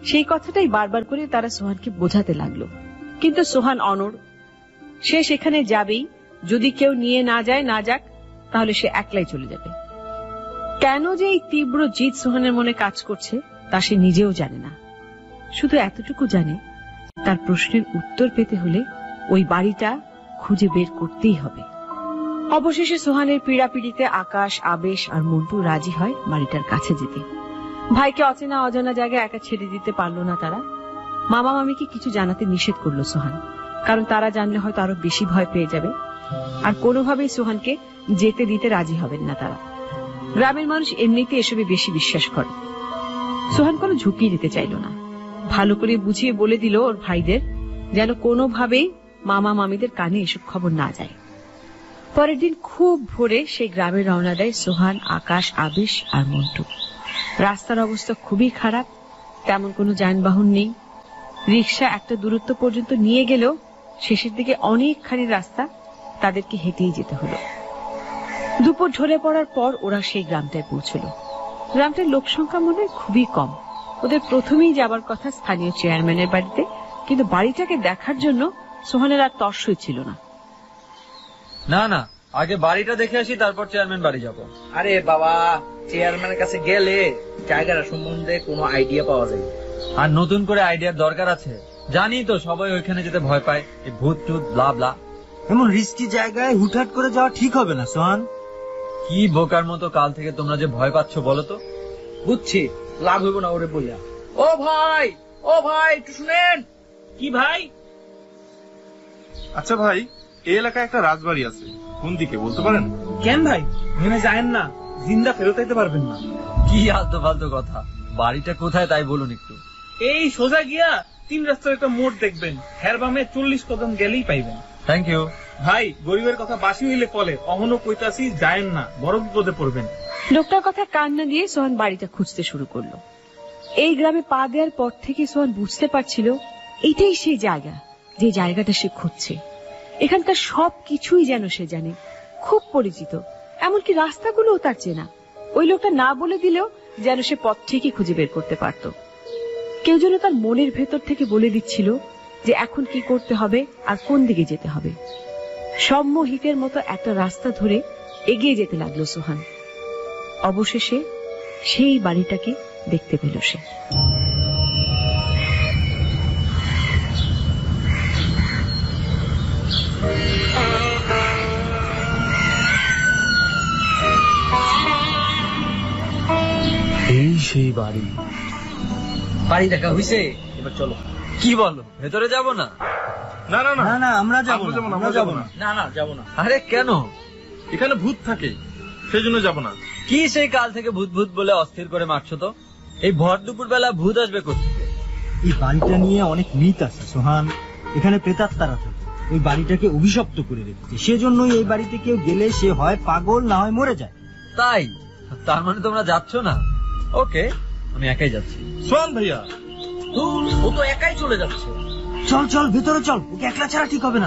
সেই কথাটাই বারবার করে তারা সোহানকে বোঝাতে লাগলো, কিন্তু সোহান অনড়। সে সেখানে যাবেই, যদি কেউ নিয়ে না যায় না যাক, তাহলে সে একলাই চলে যাবে। কেন যে এই তীব্র জিদ সোহানের মনে কাজ করছে তা সে নিজেও জানে না। শুধু এতটুকু জানে, তার প্রশ্নের উত্তর পেতে হলে ওই বাড়িটা খুঁজে বের করতেই হবে। অবশেষে সোহানের পীড়াপিড়িতে আকাশ, আবেশ আর মন্টু রাজি হয় বাড়িটার কাছে যেতে। ভাইকে অচেনা অজানা জায়গায় একা ছেড়ে দিতে পারল না তারা। মামা মামিকে কিছু জানাতে নিষেধ করলো সোহান, কারণ তারা জানলে হয়তো আরো বেশি ভয় পেয়ে যাবে, আর কোনোভাবেই সোহানকে যেতে দিতে রাজি হবেন না তারা। গ্রামের মানুষ এমনিতে এসবে বেশি বিশ্বাস করে। সোহান কোনো ঝুঁকি নিতে চাইল না। ভালো করে বুঝিয়ে বলে দিল ওর ভাইদের যেন কোনোভাবেই মামা মামিদের কানে এসব খবর না যায়। পরের দিন খুব ভোরে সেই গ্রামে রওনা দেয় সোহান, আকাশ, আবেশ আর মন্টু। রাস্তার অবস্থা খুবই খারাপ, তেমন কোনো যানবাহন নেই। রিক্সা একটা দূরত্ব পর্যন্ত নিয়ে গেলেও শেষের দিকে অনেকখানি রাস্তা তাদেরকে হেঁটেই যেতে হলো। দুপুর ঝরে পড়ার পর ওরা সেই গ্রামটায় পৌঁছল। গ্রামটার লোক সংখ্যা মনে হয় খুবই কম। ওদের প্রথমেই যাবার কথা স্থানীয় চেয়ারম্যানের বাড়িতে, কিন্তু বাড়িটাকে দেখার জন্য সোহানের আর তর্সই ছিল না। না না, আগে বাড়িটা দেখে আসি, তারপর চেয়ারম্যান বাড়ি যাব। আরে বাবা, চেয়ারম্যানের কাছে গেলে জায়গাটা সম্বন্ধে কোনো আইডিয়া পাওয়া যায়। আর নতুন করে আইডিয়ার দরকার আছে? জানি তো সবাই ওইখানে যেতে ভয় পায়, এই ভূত টুত ব্লা ব্লা। এমন রিস্কি জায়গায় হুটহাট করে যাওয়া ঠিক হবে না সোহান। কি বোকার মতো কাল থেকে তোমরা যে ভয় পাচ্ছ বলো তো। বুঝছি, লাভ হইব না ওরে বললা। ও ভাই, ও ভাই, একটু শুনেন। কি ভাই? আচ্ছা ভাই, এই এলাকায় একটা রাজবাড়ি আছে, কোন দিকে বলতে পারেন? কেন ভাই, ভেবে যায়েন না, জিন্দা ফেরত আইতে পারবেন না। কি আলতো ফালতো কথা, বাড়িটা কোথায় তাই বলুন একটু। এই সোজা গিয়া তিন রাস্তার একটা মোড় দেখবেন, হের বামে চল্লিশ কদম গেলেই পাইবেন। থ্যাংক ইউ ভাই। গরিবের কথা বাসি হইলে ফলে, অহনো কইতাছি যায়েন না, বড় বিপদে পড়বেন। লোকটার কথা কান না দিয়ে সোহান বাড়িটা খুঁজতে শুরু করলো। এই গ্রামে পা দেওয়ার পর থেকে সোহান বুঝতে পারছিল এটাই সেই জায়গা, যে জায়গাটা সে খুঁজছে। এখানকার সব কিছুই যেন সে জানে, খুব পরিচিত, এমনকি রাস্তাগুলোও তার চেনা। ওই লোকটা না বলে দিলেও যেন সে পথ ঠিকই খুঁজে বের করতে পারত। কেউ যেন তার মনের ভেতর থেকে বলে দিচ্ছিল যে এখন কি করতে হবে আর কোন দিকে যেতে হবে। সম্মোহিতের মতো একটা রাস্তা ধরে এগিয়ে যেতে লাগলো সোহান। অবশেষে সেই বাড়িটাকে দেখতে পেল সে। এই সেই বাড়ি। বাড়ি দেখা হইছে, এবার চলো। কি বলো, ভেতরে যাব না? না না না না, আমরা যাবো আমরা যাবো না, না, আমরা আমরা যাবো যাবো না। না। না না, যাবো না। আরে কেন? এখানে ভূত থাকে, সেই জন্য যাবো না। কি সেই কাল থেকে ভূত ভূত বলে অস্থির করে মারছো তো? এই ভর দুপুর বেলা ভূত আসবে কোথেকে? এই বাড়িটা নিয়ে অনেক মিথ আছে সোহান। এখানে প্রেতাত্মারা থাকে, ওই বাড়িটাকে অভিশপ্ত করে রেখেছে। সেজন্যই এই বাড়িতে কেউ গেলে সে হয় পাগল, না হয় মরে যায়। তাই? তার মানে তোমরা যাচ্ছ না? ওকে, আমি একাই যাচ্ছি। সোহান ভাইয়া, ধুর, ও তো একাই চলে যাচ্ছে। চল চল, ভেতরে চল, ওকে একলা ছাড়া ঠিক হবে না।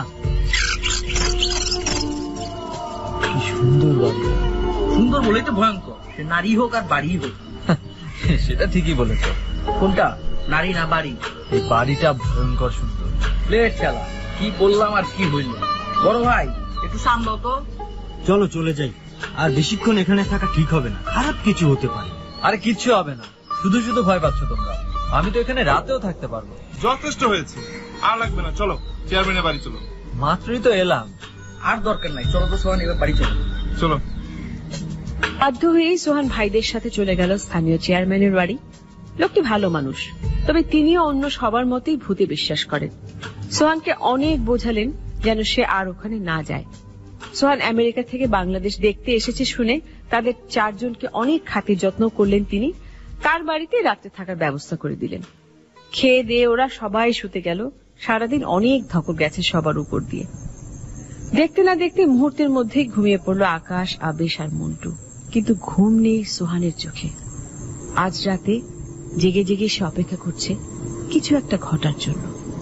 কি সুন্দর বাড়ি। সুন্দর বলেই তো ভয়ঙ্কর, সে নারী হোক আর বাড়ি হোক। সেটা ঠিকই বলেছো। কোনটা, নারী না বাড়ি? এই বাড়িটা ভয়ঙ্কর সুন্দর। প্লেট খেলা, কি বললাম আর কি হইল। বড় ভাই, একটু সামলাও তো। চলো চলে যাই, আর বেশিক্ষণ এখানে থাকা ঠিক হবে না, খারাপ কিছু হতে পারে। আরে কিচ্ছু হবে না, শুধু শুধু ভয় পাচ্ছ তোমরা। আমি তো এখানে রাতেও থাকতে পারবো। যথেষ্ট হয়েছে, আর লাগবে না, চলো চেয়ারম্যানের বাড়ি চলো। মাত্রই তো এলাম। আর দরকার নাই, চলো তো সোহান, এবার বাড়ি চলো। চলো। বাধ্য হয়েই সোহান ভাইদের সাথে চলে গেল স্থানীয় চেয়ারম্যানের বাড়ি। লোকটি ভালো মানুষ, তবে তিনিও অন্য সবার মতোই ভূতে বিশ্বাস করেন। সোহানকে অনেক বোঝালেন যেন সে আর ওখানে না যায়। সোহান আমেরিকা থেকে বাংলাদেশ দেখতে এসেছে শুনে তাদের চারজনকে অনেক খাতির যত্ন করলেন তিনি। তার বাড়িতে রাত্রে থাকার ব্যবস্থা করে দিলেন। খেয়ে দিয়ে ওরা সবাই শুতে গেল। সারাদিন অনেক ধকল গেছে সবার উপর দিয়ে। দেখতে না দেখতে মুহূর্তের মধ্যেই ঘুমিয়ে পড়ল আকাশ, আবেশ আর মন্টু। কিন্তু ঘুম নেই সোহানের চোখে। আজ রাতে জেগে জেগে সে অপেক্ষা করছে কিছু একটা ঘটার জন্য।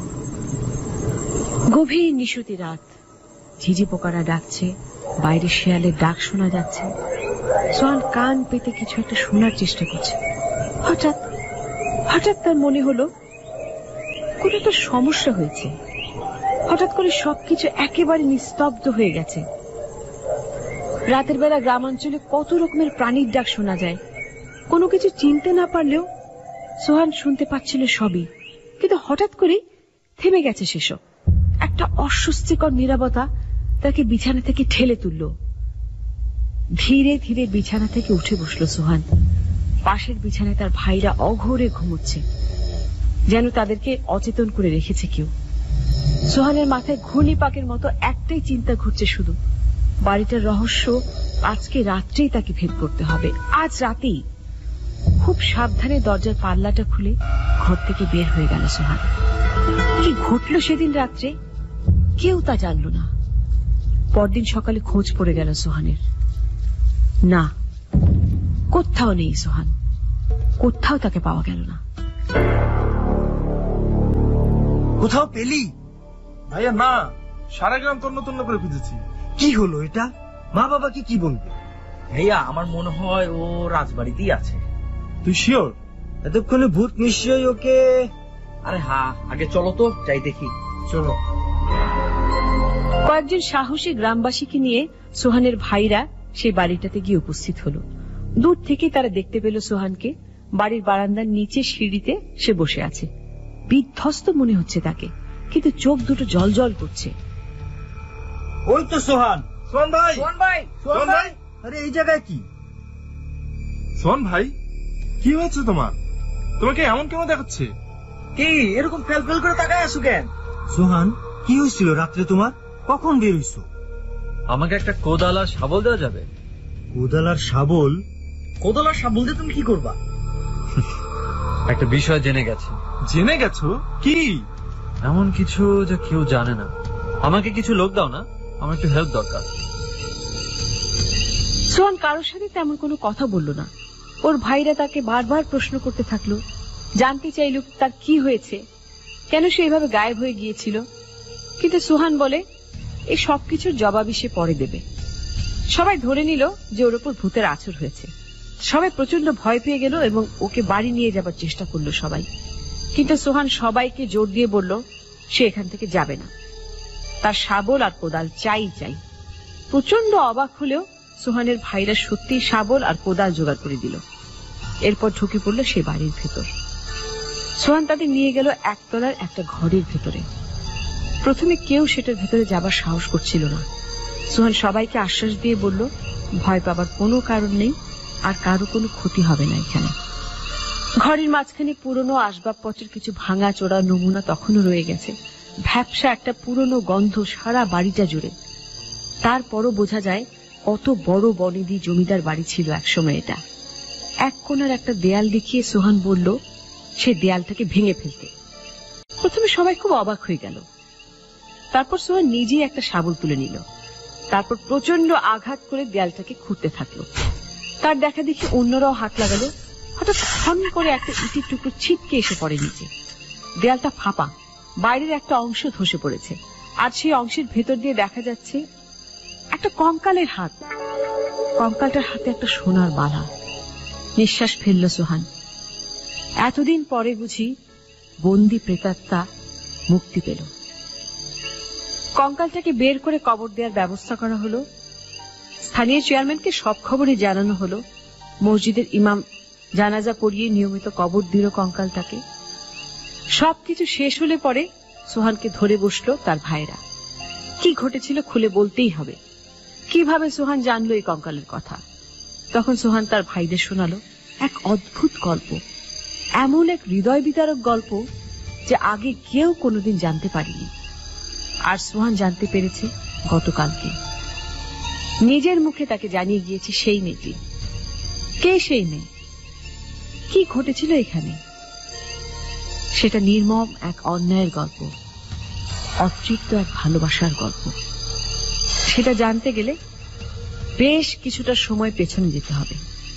গভীর নিশুতি রাত, ঝিঝি পোকারা ডাকছে, বাইরে শেয়ালের ডাক শোনা যাচ্ছে। সোহান কান পেতে কিছু একটা শোনার চেষ্টা করছে। হঠাৎ হঠাৎ তার মনে হলো কোন একটা সমস্যা হয়েছে। হঠাৎ করে সবকিছু একেবারে নিস্তব্ধ হয়ে গেছে। রাতের বেলা গ্রামাঞ্চলে কত রকমের প্রাণীর ডাক শোনা যায়, কোনো কিছু চিনতে না পারলেও সোহান শুনতে পাচ্ছিল সবই, কিন্তু হঠাৎ করে থেমে গেছে সেসব। একটা অস্বস্তিকর নীরবতা তাকে বিছানা থেকে ঠেলে তুলল। ধীরে ধীরে বিছানা থেকে উঠে বসলো সোহান। পাশের বিছানায় তার ভাইরা অঘোরে ঘুমোচ্ছে, যেন তাদেরকে অচেতন করে রেখেছে কেউ। সোহানের মাথায় ঘূর্ণিপাকের মতো একটাই চিন্তা ঘুরছে শুধু, বাড়িটার রহস্য আজকে রাত্রেই তাকে ভেদ করতে হবে, আজ রাতেই। খুব সাবধানে দরজার পাল্লাটা খুলে ঘর থেকে বের হয়ে গেল সোহান। কি ঘটল সেদিন রাত্রে কেউ তা জানল না। পরদিন সকালে খোঁজ পড়ে গেল সোহানের। না, কোথাও নেই সোহান, কোথাও তাকে পাওয়া গেল না। কোথাও পেলি? ভাইয়া না, সারা গ্রাম তন্ন তন্ন করে খুঁজেছি। কি হলো এটা? মা বাবাকে কি বলবে? ভাইয়া আমার মনে হয় ও রাজবাড়িতেই আছে। তুই শিওর? এতক্ষণে ভূত নিশ্চয়ই ওকে। আরে হ্যাঁ, আগে চলো তো যাই দেখি। চলো। কয়েকজন সাহসী গ্রামবাসীকে নিয়ে সোহানের ভাইরা সেই বাড়িটাতে গিয়ে উপস্থিত হলো। দূর থেকে তারা দেখতে পেল সোহানকে বাড়ির বারান্দার নিচে সিঁড়িতে সে বসে আছে। বিধ্বস্ত মনে হচ্ছে তাকে, কিন্তু চোখ দুটো জল জল করছে। ওই তো সোহান। সোহান ভাই, সোহান ভাই, সোহান ভাই। আরে এই জায়গায় কি? সোহান ভাই, কি হয়েছে তোমার? তোমাকে এমন কেন দেখাচ্ছে? কি এরকম ফেল ফেল করে তাকায় আছো কেন? সোহান, কি হয়েছিল রাত্রে তোমার? কখন বের হইছো? আমাকে একটা কোদাল আর শাবল দেওয়া যাবে? কোদাল আর শাবল? কোদাল আর শাবল দিয়ে তুমি কি করবা? একটা বিষয় জেনে গেছে। জেনে গেছো? কি? এমন কিছু যে কেউ জানে না। আমাকে কিছু লোক দাও না, আমার একটু হেল্প দরকার। সোহান কারোর সাথে তেমন কোনো কথা বলল না। ওর ভাইরা তাকে বারবার প্রশ্ন করতে থাকলো, জানতে চাইল তার কি হয়েছে, কেন সে এভাবে গায়েব হয়ে গিয়েছিল। কিন্তু সোহান বলে এই সবকিছুর জবাবই সে পরে দেবে। সবাই ধরে নিল যে ওর উপর ভূতের আছর হয়েছে। সবাই প্রচন্ড ভয় পেয়ে গেল এবং ওকে বাড়ি নিয়ে যাবার চেষ্টা করলো সবাই। কিন্তু সোহান সবাইকে জোর দিয়ে বলল সে এখান থেকে যাবে না, তার শাবল আর কোদাল চাই চাই। প্রচন্ড অবাক হলেও সোহানের ভাইরা সত্যি শাবল আর কোদাল জোগাড় করে দিল। এরপর ঢুকে পড়ল সে বাড়ির ভেতর। সোহান তাদের নিয়ে গেল একতলার একটা ঘরের ভেতরে। প্রথমে কেউ সেটার ভেতরে যাবার সাহস করছিল না। সোহান সবাইকে আশ্বাস দিয়ে বলল ভয় পাবার কোনো কারণ নেই, আর কারো কোনো ক্ষতি হবে না এখানে। ঘরের মাঝখানে পুরনো আসবাবপত্রের কিছু ভাঙা চোরা নমুনা তখনও রয়ে গেছে। ভ্যাপসা একটা পুরনো গন্ধ সারা বাড়িটা জুড়ে। তারপরও বোঝা যায় কত বড় বনেদি জমিদার বাড়ি ছিল একসময় এটা। এক কোণার একটা দেয়াল দেখিয়ে সোহান বলল সে দেয়ালটাকে ভেঙে ফেলতে। প্রথমে সবাই খুব অবাক হয়ে গেল। তারপর সোহান নিজেই একটা শাবল তুলে নিল। তারপর প্রচন্ড আঘাত করে দেয়ালটাকে খুঁড়তে থাকলো। তার দেখা দেখি অন্যরাও হাত লাগালো। হঠাৎ খন করে একটা ইটের টুকরো ছিটকে এসে পড়ে নিচে। দেয়ালটা ফাঁপা, বাইরের একটা অংশ ধসে পড়েছে, আর সেই অংশের ভেতর দিয়ে দেখা যাচ্ছে একটা কঙ্কালের হাত। কঙ্কালটার হাতে একটা সোনার বালা। নিঃশ্বাস ফেলল সোহান। এতদিন পরে বুঝি বন্দি প্রেতাত্মা মুক্তি পেল। কঙ্কালটাকে বের করে কবর দেওয়ার ব্যবস্থা করা হলো। স্থানীয় চেয়ারম্যানকে সব খবরই জানানো হলো। মসজিদের ইমাম জানাজা পড়িয়ে নিয়মিত কবর দিল কঙ্কালটাকে। সবকিছু শেষ হলে পরে সোহানকে ধরে বসলো তার ভাইরা। কি ঘটেছিল খুলে বলতেই হবে। কিভাবে সোহান জানলো এই কঙ্কালের কথা? তখন সোহান তার ভাইদের শোনালো এক অদ্ভুত গল্প, এমন এক হৃদয় বিতারক গল্প যে আগে কেউ কোনোদিন জানতে পারেনি। আর সোহান জানতে পেরেছে গতকালকে। নিজের মুখে তাকে জানিয়ে গিয়েছে সেই মেয়েটি। কে সেই মেয়ে? কি ঘটেছিল এখানে? সেটা নির্মম এক অন্যায়ের গল্প, অতৃপ্ত এক ভালোবাসার গল্প। সেটা জানতে গেলে বেশ কিছুটা সময় পেছনে যেতে হবে।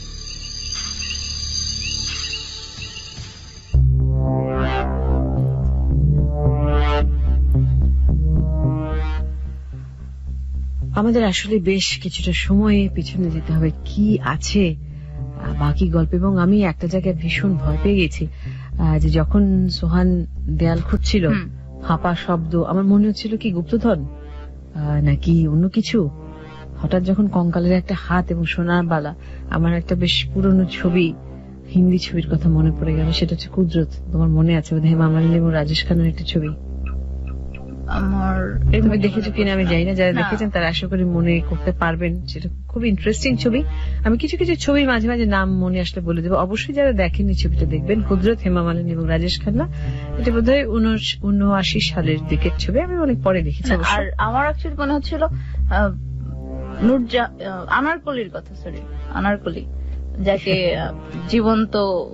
আমাদের আসলে বেশ কিছুটা সময়ে পেছনে যেতে হবে। কি আছে বাকি গল্প, এবং আমি একটা জায়গায় ভীষণ ভয় পেয়ে গেছি। আহ, যে যখন সোহান দেয়াল খুঁজছিল, হুম। ফাঁপা শব্দ, আমার মনে হচ্ছিল কি গুপ্তধন আহ, নাকি অন্য কিছু। হঠাৎ যখন কঙ্কালের একটা হাত এবং সোনার বালা, আমার একটা বেশ পুরনো ছবি, হিন্দি ছবির কথা মনে পড়ে গেল। সেটা হচ্ছে কুদরত। তোমার মনে আছে বোধ হয়, হেমা মালিনী এবং রাজেশ খান্নার একটা ছবি। আমার তুমি দেখেছো কিনা আমি জানি না, যারা না। দেখেছেন তারা আশা করি মনে করতে পারবেন। সেটা খুব ইন্টারেস্টিং ছবি। আমি কিছু কিছু ছবির মাঝে মাঝে নাম মনে আসলে বলে দেবো। অবশ্যই যারা দেখেননি ছবিটা দেখবেন। কুদরত, হেমা মালিনী এবং রাজেশ খান্না। এটা বোধ হয় উনআশি সালের দিকের ছবি, আমি অনেক পরে দেখেছি। আর আমার অ্যাকচুয়ালি মনে হচ্ছিল আহ, নূরজা আহ, আনারকলির কথা, সরি আনারকলি, যাকে আহ, জীবন্ত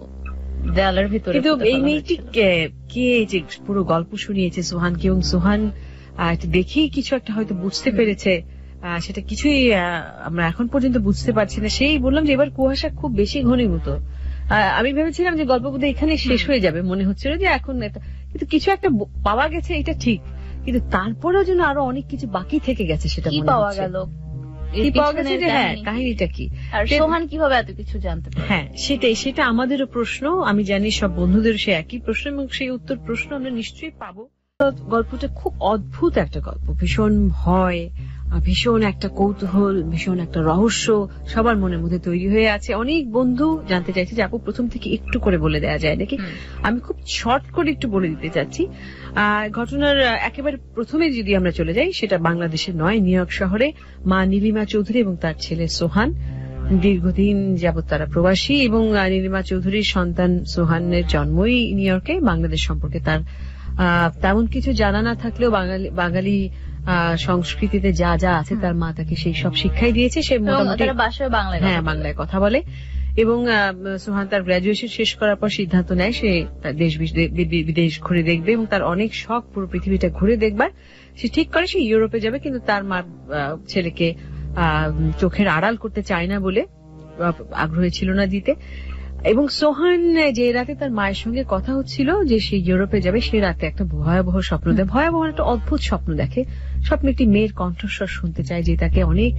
দেয়ালের ভিতরে কিন্তু পুঁতে এই ফেলা মেয়েটি হয়েছিল। কে- কে যে পুরো গল্প শুনিয়েছে সোহানকে, এবং সোহান আহ, এটা দেখেই কিছু একটা হয়তো বুঝতে পেরেছে, আহ, সেটা কিছুই আহ, আমরা এখন পর্যন্ত বুঝতে পারছি না। সেই বললাম যে এবার কুয়াশা খুব বেশি ঘনীভূত। আহ, আমি ভেবেছিলাম যে গল্প বোধহয় এখানে শেষ হয়ে যাবে, মনে হচ্ছিল যে এখন এটা- কিন্তু কিছু একটা ব- পাওয়া গেছে, এটা ঠিক, কিন্তু তারপরেও যেন আরো অনেক কিছু বাকি থেকে গেছে সেটা কি মনে পাওয়া হচ্ছে। গেল, কি এর পাওয়া গেছে পিছনের যে হ্যাঁ কাহিনী। কাহিনীটা কি। আর সে- সোহান কিভাবে এত কিছু জানতে পারে? হ্যাঁ সেটাই, সেটা আমাদেরও প্রশ্ন। আমি জানি সব বন্ধুদের সে একই প্রশ্ন, এবং সেই উত্তর প্রশ্ন আমরা নিশ্চয়ই পাবো। গল্পটা খুব অদ্ভুত একটা গল্প, ভীষণ ভয়, আহ, ভীষণ একটা কৌতূহল, ভীষণ একটা রহস্য সবার মনের মধ্যে তৈরি হয়ে আছে। অনেক বন্ধু জানতে চাইছে যে আপু প্রথম থেকে একটু করে বলে দেওয়া যায় নাকি। হুম। আমি খুব শর্ট করে একটু বলে দিতে চাচ্ছি। আহ, ঘটনার আহ, একেবারে প্রথমে যদি আমরা চলে যাই, সেটা বাংলাদেশে নয়, নিউ ইয়র্ক শহরে মা নীলিমা চৌধুরী এবং তার ছেলে সোহান দীর্ঘদিন যাবৎ তারা প্রবাসী, এবং আহ, নীলিমা চৌধুরীর সন্তান সোহানের জন্মই নিউ ইয়র্কে। বাংলাদেশ সম্পর্কে তার আহ, তেমন কিছু জানা না থাকলেও বাঙালি বাঙালি আহ, সংস্কৃতিতে যা যা আছে তার মা তাকে সেই সব শিক্ষাই দিয়েছে। সে এবং মোটামুটি তারা বাসায় বাংলায় কথা হ্যাঁ বলে। বাংলায় কথা বলে। এবং আহ, সোহান তার গ্রাজুয়েশন শেষ করার পর সিদ্ধান্ত নেয় সে তার দেশ বিদে- বি- বিদেশ ঘুরে দেখবে, এবং তার অনেক শখ পুরো পৃথিবীটা ঘুরে দেখবার। সে ঠিক করে সে ইউরোপে যাবে, কিন্তু তার মা আহ, ছেলেকে আহ, চোখের আড়াল করতে চায় না বলে আহ, আগ্রহী ছিল না দিতে। এবং সোহান যে রাতে তার মায়ের সঙ্গে কথা হচ্ছিল যে সে ইউরোপে যাবে, সে রাতে একটা ভয়াবহ স্বপ্ন দেখে, ভয়াবহ একটা অদ্ভুত স্বপ্ন দেখে। স্বপ্নে একটি মেয়ের কণ্ঠস্বর শুনতে চায়, যে তাকে অনেক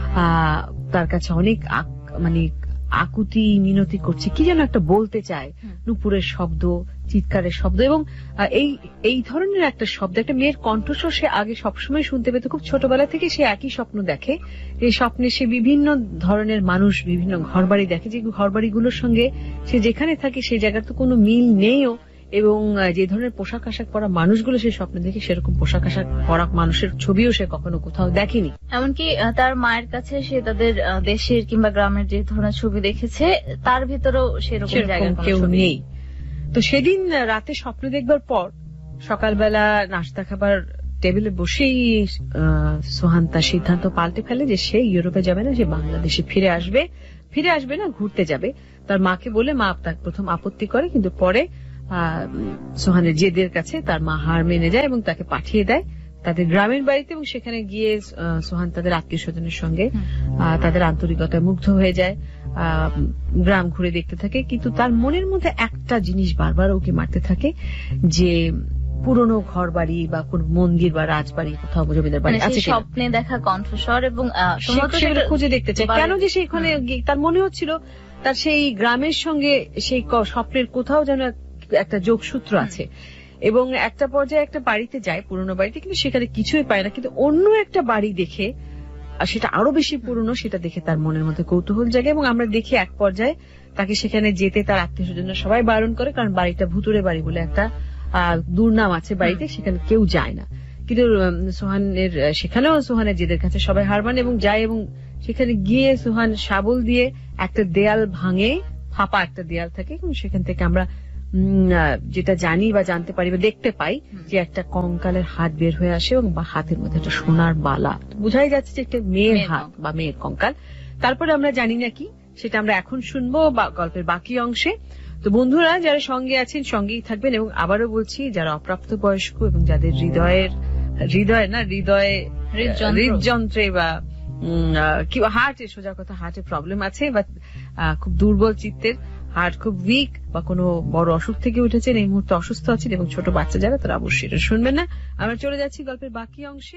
আহ তার কাছে অনেক আক- মানে আকুতি মিনতি করছে, কি যেন একটা বলতে চায়, নুপুরের শব্দ, চিৎকারের শব্দ, এবং আহ, এই এই ধরনের একটা শব্দ, একটা মেয়ের কণ্ঠস্বর সে আগে সবসময় শুনতে পেত। খুব ছোটবেলা থেকে সে একই স্বপ্ন দেখে। এই স্বপ্নে সে বিভিন্ন ধরনের মানুষ, বিভিন্ন ঘরবাড়ি দেখে, যে ঘরবাড়িগুলোর সঙ্গে সে যেখানে থাকে সেই জায়গার তো কোনো মিল নেইও, এবং আহ, যে ধরনের পোশাক আশাক পরা মানুষগুলো সে স্বপ্নে দেখে, সেরকম পোশাক আশাক পরা মানুষের ছবিও সে কখনো কোথাও দেখেনি। এমনকি আহ, তার মায়ের কাছে সে তাদের আহ, দেশের কিংবা গ্রামের যে ধরনের ছবি দেখেছে, তার ভিতরেও সেরকম সেরকম জায়গায় কেউ নেই। তো সেদিন রাতে স্বপ্ন দেখবার পর সকালবেলা নাস্তা খাবার টেবিলে বসেই আহ, সোহান তার সিদ্ধান্ত পাল্টে ফেলে যে সে ইউরোপে যাবে না, সে বাংলাদেশে ফিরে আসবে। ফিরে আসবে না, ঘুরতে যাবে। তার মাকে বলে, মা তার প্রথম আপত্তি করে, কিন্তু পরে আহ, সোহানের জেদের কাছে তার মা হার মেনে যায় এবং তাকে পাঠিয়ে দেয় তাদের গ্রামের বাড়িতে। এবং সেখানে গিয়ে আহ, সোহান তাদের আত্মীয় স্বজনের সঙ্গে আহ, তাদের আন্তরিকতায় মুগ্ধ হয়ে যায়। আহ, গ্রাম ঘুরে দেখতে থাকে, কিন্তু তার মনের মধ্যে একটা জিনিস বারবার ওকে মারতে থাকে, যে পুরনো ঘর বাড়ি বা কোন মন্দির বা রাজবাড়ি, কোথাও জমিদার বাড়ি আছে কিনা। স্বপ্নে দেখা কণ্ঠস্বর এবং আহ, সে- সম্ভবত সেগুলো সেটা- খুঁজে দেখতে চায়, বাড়ির- কেন যে সেখানে গিয়ে- তার মনে হচ্ছিল তার সেই গ্রামের সঙ্গে সেই ক- স্বপ্নের কোথাও যেন এক- একটা যোগসূত্র আছে। এবং একটা পর্যায়ে একটা বাড়িতে যায়, পুরনো বাড়িতে, কিন্তু সেখানে কিছুই পায় না, কিন্তু অন্য একটা বাড়ি দেখে, আর সেটা আরো বেশি পুরনো, সেটা দেখে তার মনের মধ্যে কৌতূহল জাগে। এবং আমরা দেখি এক পর্যায়ে তাকে সেখানে যেতে তার আত্মীয় স্বজনরা সবাই বারণ করে, কারণ বাড়িটা ভুতুরে বাড়ি বলে একটা আহ, দুর্নাম আছে বাড়িতে, সেখানে কেউ যায় না। কিন্তু উম, সোহানের সেখানেও সোহানের জেদের কাছে সবাই হার মানে এবং যায়, এবং সেখানে গিয়ে সোহান শাবল দিয়ে একটা দেয়াল ভাঙে, ফাঁপা একটা দেয়াল থাকে, এবং সেখান থেকে আমরা উম, আহ, যেটা জানি বা জানতে পারি বা দেখতে পাই, যে একটা কঙ্কালের হাত বের হয়ে আসে, এবং বা হাতের মধ্যে একটা সোনার বালা, বোঝাই যাচ্ছে যে একটা মেয়ের মেয়ের হাত বা মেয়ের কঙ্কাল। তারপরে আমরা জানি না কি, সেটা আমরা এখন শুনবো বা গল্পের বাকি অংশে। তো বন্ধুরা যারা সঙ্গে আছেন সঙ্গেই থাকবেন, এবং আবারও বলছি যারা অপ্রাপ্ত বয়স্ক এবং যাদের হৃদয়ের হৃদয় না হৃদয়ে হৃদযন্ত্র। হৃদযন্ত্রে বা উম, আহ, কি হার্টে, সোজা কথা হার্টে প্রবলেম আছে, বা আহ, খুব দুর্বল চিত্তের, হার্ট খুব উইক, বা কোনো বড় অসুখ থেকে উঠেছেন, এই মুহূর্তে অসুস্থ আছেন, এবং ছোট বাচ্চা যারা, তারা অবশ্যই এটা শুনবেন না। আমরা চলে যাচ্ছি গল্পের বাকি অংশে।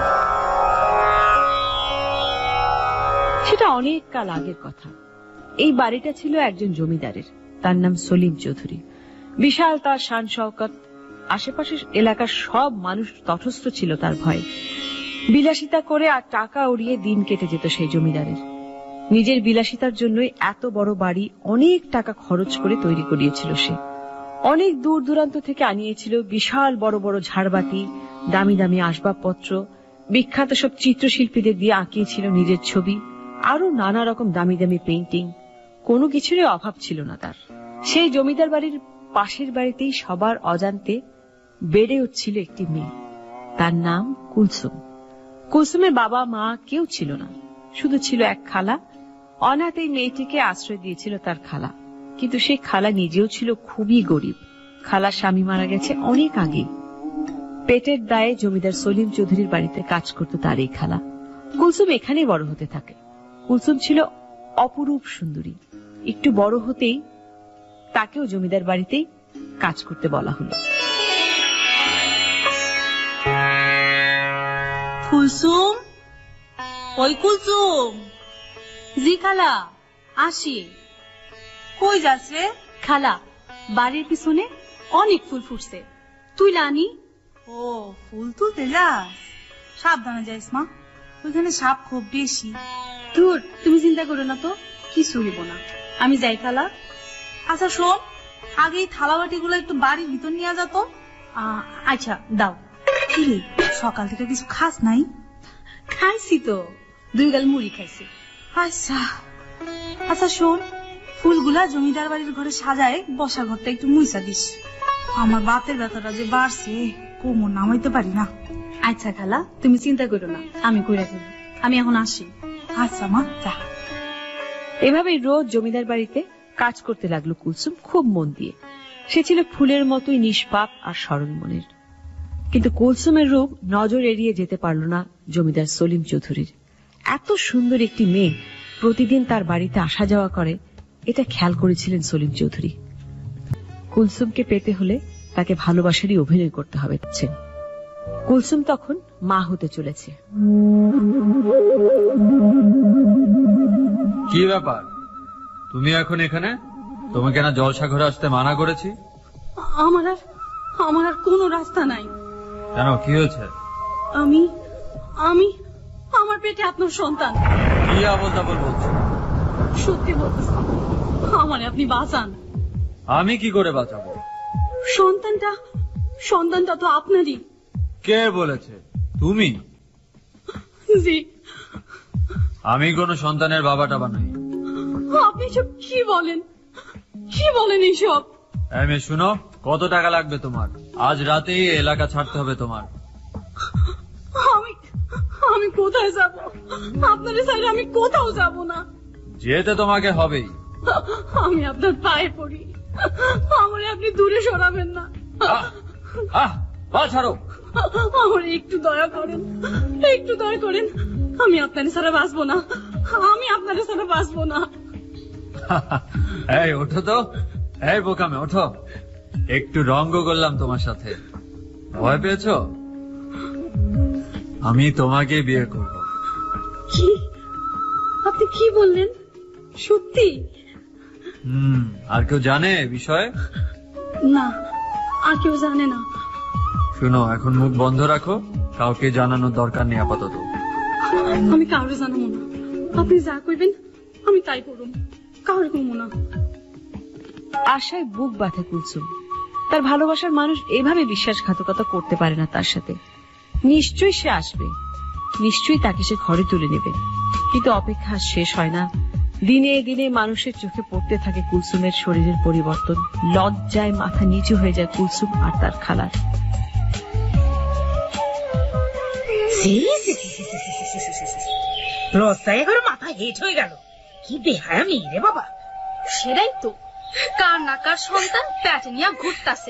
সেটা অনেক কাল আগের কথা। এই বাড়িটা ছিল একজন জমিদারের, তার নাম সলিম চৌধুরী। বিশাল তার শান শওকত, আশেপাশের এলাকার সব মানুষ তটস্থ ছিল তার ভয়ে। বিলাসিতা করে আর টাকা উড়িয়ে দিন কেটে যেত সেই জমিদারের। নিজের বিলাসিতার জন্যই এত বড় বাড়ি অনেক টাকা খরচ করে তৈরি করিয়েছিল সে। অনেক দূর দূরান্ত থেকে আনিয়েছিল বিশাল বড় বড় ঝাড়বাতি, দামি দামি আসবাবপত্র, বিখ্যাত সব চিত্রশিল্পীদের দিয়ে আঁকিয়েছিল নিজের ছবি, আরো নানা রকম দামি দামি পেইন্টিং। কোনো কিছুরই অভাব ছিল না তার। সেই জমিদার বাড়ির পাশের বাড়িতেই সবার অজান্তে বেড়ে উঠছিল একটি মেয়ে, তার নাম কুলসুম। কুলসুমের বাবা মা কেউ ছিল না, শুধু ছিল এক খালা। অনাথ এই মেয়েটিকে আশ্রয় দিয়েছিল তার খালা, কিন্তু সেই খালা নিজেও ছিল খুবই গরিব। খালার স্বামী মারা গেছে অনেক আগে। পেটের দায়ে জমিদার সলিম চৌধুরীর বাড়িতে কাজ করত তার এই খালা। কুলসুম এখানেই বড় হতে থাকে। কুলসুম ছিল অপরূপ সুন্দরী। একটু বড় হতেই তাকেও জমিদার বাড়িতেই কাজ করতে বলা হলো। কুলসুম, ওই কুলসুম। জি খালা, আসি। কই যাচ্ছে? খালা, বাড়ির পিছনে অনেক ফুল ফুটছে, তুই লানি। ও, ফুল তুলতে যাস? সাবধানে যাইস মা, ওইখানে সাপ খুব বেশি। দূর, তুমি চিন্তা করো না তো, কিছু হইব না। আমি যাই খালা। আচ্ছা শোন, আগে এই থালা বাটি গুলো একটু বাড়ির ভিতর নিয়ে যেত। আচ্ছা দাও। কিরে, সকাল থেকে কিছু খাস নাই? খাইছি তো, দুই গাল মুড়ি খাইছি। আচ্ছা আচ্ছা শোন, ফুলগুলা জমিদার বাড়ির ঘরে সাজায় বসা ঘরটা একটু মুইসা দিস। আমার বাতের ব্যথাটা যে বাড়ছে, কোমর নামাইতে পারি না। আচ্ছা খালা, তুমি চিন্তা করো না, আমি কইরা দেব। আমি এখন আসি। আচ্ছা মা, যা। এভাবেই রোজ জমিদার বাড়িতে কাজ করতে লাগলো কুলসুম খুব মন দিয়ে। সে ছিল ফুলের মতোই নিষ্পাপ আর সরল মনের। কিন্তু কুলসুমের রূপ নজর এড়িয়ে যেতে পারল না জমিদার সলিম চৌধুরীর। এত সুন্দর একটি মেয়ে প্রতিদিন তার বাড়িতে আসা যাওয়া করে, এটা খেয়াল করেছিলেন সলিম চৌধুরী। কুলসুমকে পেতে হলে তাকে ভালোবাসারই অভিনয় করতে হবে। কুলসুম তখন মা হতে চলেছে। কি ব্যাপার, তুমি এখন এখানে? তোমাকে না জলসা ঘরে আসতে মানা করেছি? আমার আর আমার আর কোনো রাস্তা নাই। কেন, কি হয়েছে? আমি আমি আমার পেটে আপনার সন্তান। কি আবল তাবল বলছো? সত্যি বলতেছি, আমারে আপনি বাঁচান। আমি কি করে বাঁচাবো? সন্তানটা সন্তানটা তো আপনারই। কে বলেছে? তুমি? জি। আমি কোন সন্তানের বাবা টাবা নই। আপনি সব কি বলেন, কি বলেন এইসব? আমি শুনো, কত টাকা লাগবে তোমার? আজ রাতেই এলাকা ছাড়তে হবে তোমার। আমি আমি কোথায় যাব? আপনার সাইডে আমি কোথাও যাব না। যেতে তোমাকে হবেই। আমি আপনার পায়ে পড়ি, আমারে আপনি দূরে সরাবেন না। আহ, পা ছাড়ো। আমার একটু দয়া করেন, একটু দয়া করেন। আমি আপনার ছাড়া বাঁচবো না, আমি আপনার ছাড়া বাঁচবো না। এই ওঠো তো, এই বোকামে ওঠো। একটু রঙ্গ করলাম তোমার সাথে, ভয় পেয়েছো? আমি তোমাকে বিয়ে করব। কি? আপনি কি বললেন? সত্যি? হুম। আর কেউ জানে বিষয়ে? না, আর কেউ জানে না। শুনো, এখন মুখ বন্ধ রাখো, কাউকে জানানোর দরকার নেই আপাতত। আমি কাউকে জানাবো না, আপনি যা কইবেন আমি তাই করব, কাউকে কইব না। আশায় বুক বাঁধে কুলসুম। তার ভালোবাসার মানুষ এভাবে বিশ্বাসঘাতকতা করতে পারে না তার সাথে। নিশ্চয়ই সে আসবে, নিশ্চয়ই তাকে সে ঘরে তুলে নেবে। কিন্তু অপেক্ষা শেষ হয় না। দিনে দিনে মানুষের চোখে পড়তে থাকে কুলসুমের শরীরের পরিবর্তন। লজ্জায় মাথা নিচু হয়ে যায় কুলসুম আর তার খালার। লজ্জায় করে মাথা হেট হয়ে গেল। কি বেহায়া মেয়ে রে বাবা। সেটাই তো, কার না কার সন্তান পেটে নিয়ে ঘুরতাছে।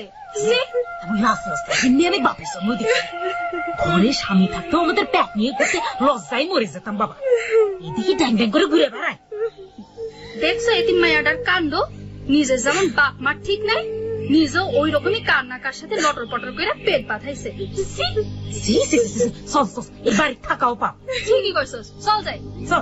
ঘরে স্বামী থাকতেও আমাদের পেট নিয়ে ঘুরতে লজ্জায় মরে যেতাম বাবা। এদিকে ড্যাং ড্যাং করে ঘুরে বেড়ায়। দেখছো এতিম মায়াটার কাণ্ড। নিজের যেমন বাপ মা ঠিক নাই, নিজেও ওই রকমই কার না কার সাথে লটর পটর করে পেট বাঁধাইছে। চল চল, এই বাড়ি থাকাও পাও। ঠিকই কইছস, চল যাই। চল।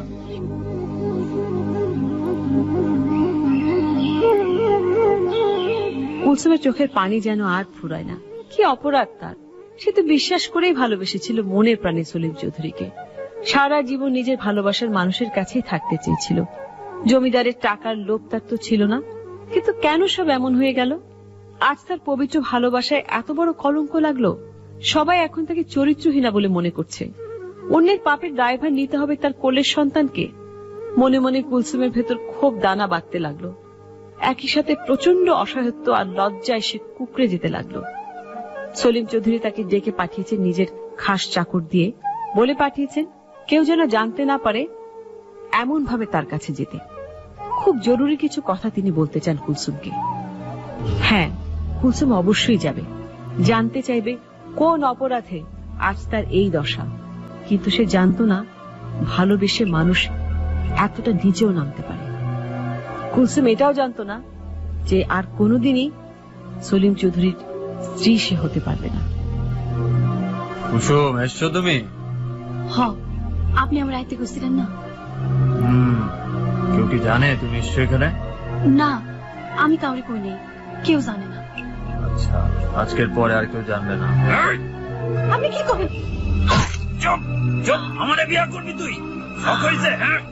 কুলসুমের চোখের পানি যেন আর ফুরায় না। কি অপরাধ তার? সে তো বিশ্বাস করেই ভালোবেসেছিল মনের প্রাণে সলিম চৌধুরীকে। সারা জীবন নিজের ভালোবাসার মানুষের কাছেই থাকতে চেয়েছিল। জমিদারের টাকার লোভ তার তো ছিল না, কিন্তু কেন সব এমন হয়ে গেল? আজ তার পবিত্র ভালোবাসায় এত বড় কলঙ্ক লাগলো। সবাই এখন তাকে চরিত্রহীনা বলে মনে করছে। অন্যের পাপের দায়ভার নিতে হবে তার কোলের সন্তানকে। মনে মনে কুলসুমের ভেতর ক্ষোভ দানা বাঁধতে লাগলো। একই সাথে প্রচন্ড অসহায়ত্ব আর লজ্জায় সে কুকড়ে যেতে লাগলো। সলিম চৌধুরী তাকে ডেকে পাঠিয়েছেন নিজের খাস চাকর দিয়ে, বলে পাঠিয়েছেন কেউ যেন জানতে না পারে এমন ভাবে তার কাছে যেতে। খুব জরুরি কিছু কথা তিনি বলতে চান কুলসুমকে। হ্যাঁ, কুলসুম অবশ্যই যাবে, জানতে চাইবে কোন অপরাধে আজ তার এই দশা। কিন্তু সে জানতো না ভালোবেসে মানুষ এতটা নিচেও নামতে পারে। কুলসুম এটাও জানতো না যে আর কোনোদিনই সলিম চৌধুরীর স্ত্রী সে হতে পারবে না। কুসুম, এসছো তুমি? হ, আপনি আমার আইতে করছিলেন না? হুম, কেউ কি জানে তুমি এসছো এখানে? না, আমি কাউরে কই নেই, কেউ জানে না। আচ্ছা, আজকের পরে আর কেউ জানবে না। আপনি কি করবেন? চুপ চুপ, আমারে বিয়া করবি তুই? শখ হইছে?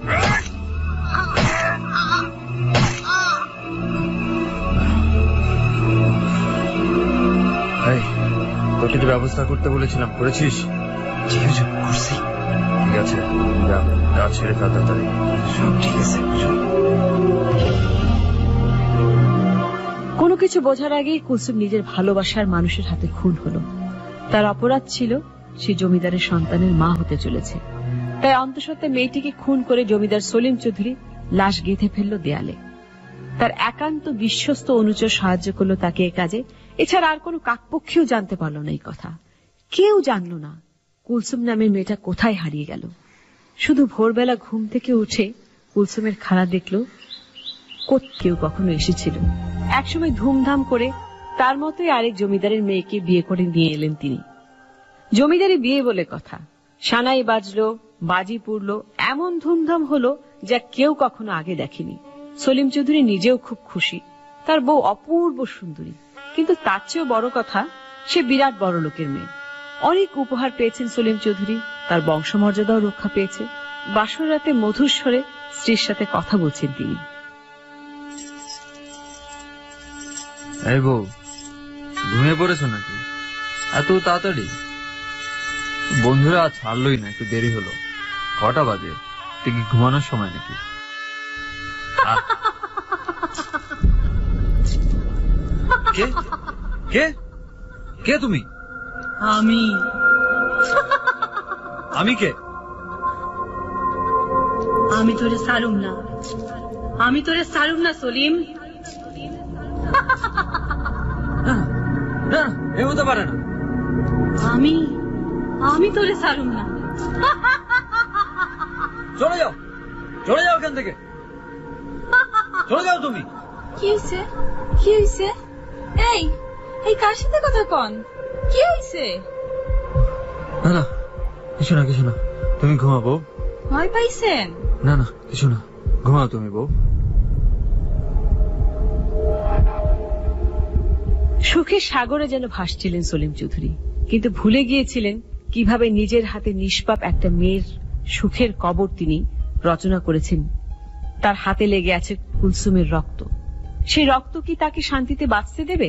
তোকে যে ব্যবস্থা করতে বলেছিলাম, করেছিস? ঠিক আছে, করছি। ঠিক আছে, যা যা ছেড়ে ফেল তাড়াতাড়ি। সব ঠিক আছে। কোনো কিছু বোঝার আগেই কুলসুম নিজের ভালোবাসার মানুষের হাতে খুন হলো। তার অপরাধ ছিল সে জমিদারের সন্তানের মা হতে চলেছে। তাই অন্তঃসত্ত্বা মেয়েটিকে খুন করে জমিদার সলিম চৌধুরী লাশ গেঁথে ফেলল দেয়ালে। তার একান্ত বিশ্বস্ত অনুচর সাহায্য করলো তাকে এ কাজে। এছাড়া আর কোনো কাকপক্ষীও জানতে পারল না এই কথা। কেউ জানল না কুলসুম নামের মেয়েটা কোথায় হারিয়ে গেল। শুধু ভোরবেলা ঘুম থেকে উঠে কুলসুমের খাড়া দেখল কেউ কখনো এসেছিল। একসময় ধুমধাম করে তার মতোই আরেক জমিদারের মেয়েকে বিয়ে করে নিয়ে এলেন তিনি। জমিদারি বিয়ে বলে কথা, সানাই বাজলো, বাজি পুড়লো, এমন ধুমধাম হলো যা কেউ কখনো আগে দেখেনি। সলিম চৌধুরী নিজেও খুব খুশি। তার বউ অপূর্ব সুন্দরী, কিন্তু তার চেয়েও বড় কথা সে বিরাট বড় লোকের মেয়ে। অনেক উপহার পেয়েছেন সলিম চৌধুরী, তার বংশমর্যাদাও রক্ষা পেয়েছে। বাসর রাতে মধুর স্বরে স্ত্রীর সাথে কথা বলছেন তিনি। এই বউ, ঘুমিয়ে পড়েছো নাকি এত তাড়াতাড়ি? বন্ধুরা আজ ছাড়লোই না, একটু দেরি হলো। কটা বাজে? তুই কি ঘুমানোর সময় নাকি? কে কে কে তুমি? আমি আমি কে? আমি তোরে সারুম না, আমি তোরে সারুম না সলিম। না, এ হতে পারে না। আমি আমি তোরে সারুম না। চলে যাও, চলে যাও এখান থেকে, চলে যাও তুমি। কি হয়েছে? কি হয়েছে? এই এই কার সাথে কথা কন? কি হয়েছে? না না, কিছু না কিছু না, তুমি ঘুমাও বউ। ভয় পাইছেন? না না, কিছু না, ঘুমাও তুমি বউ। সুখের সাগরে যেন ভাসছিলেন সলিম চৌধুরী, কিন্তু ভুলে গিয়েছিলেন কিভাবে নিজের হাতে নিষ্পাপ একটা মেয়ের সুখের কবর তিনি রচনা করেছেন। তার হাতে লেগে আছে কুলসুমের রক্ত। সেই রক্ত কি তাকে শান্তিতে বাঁচতে দেবে?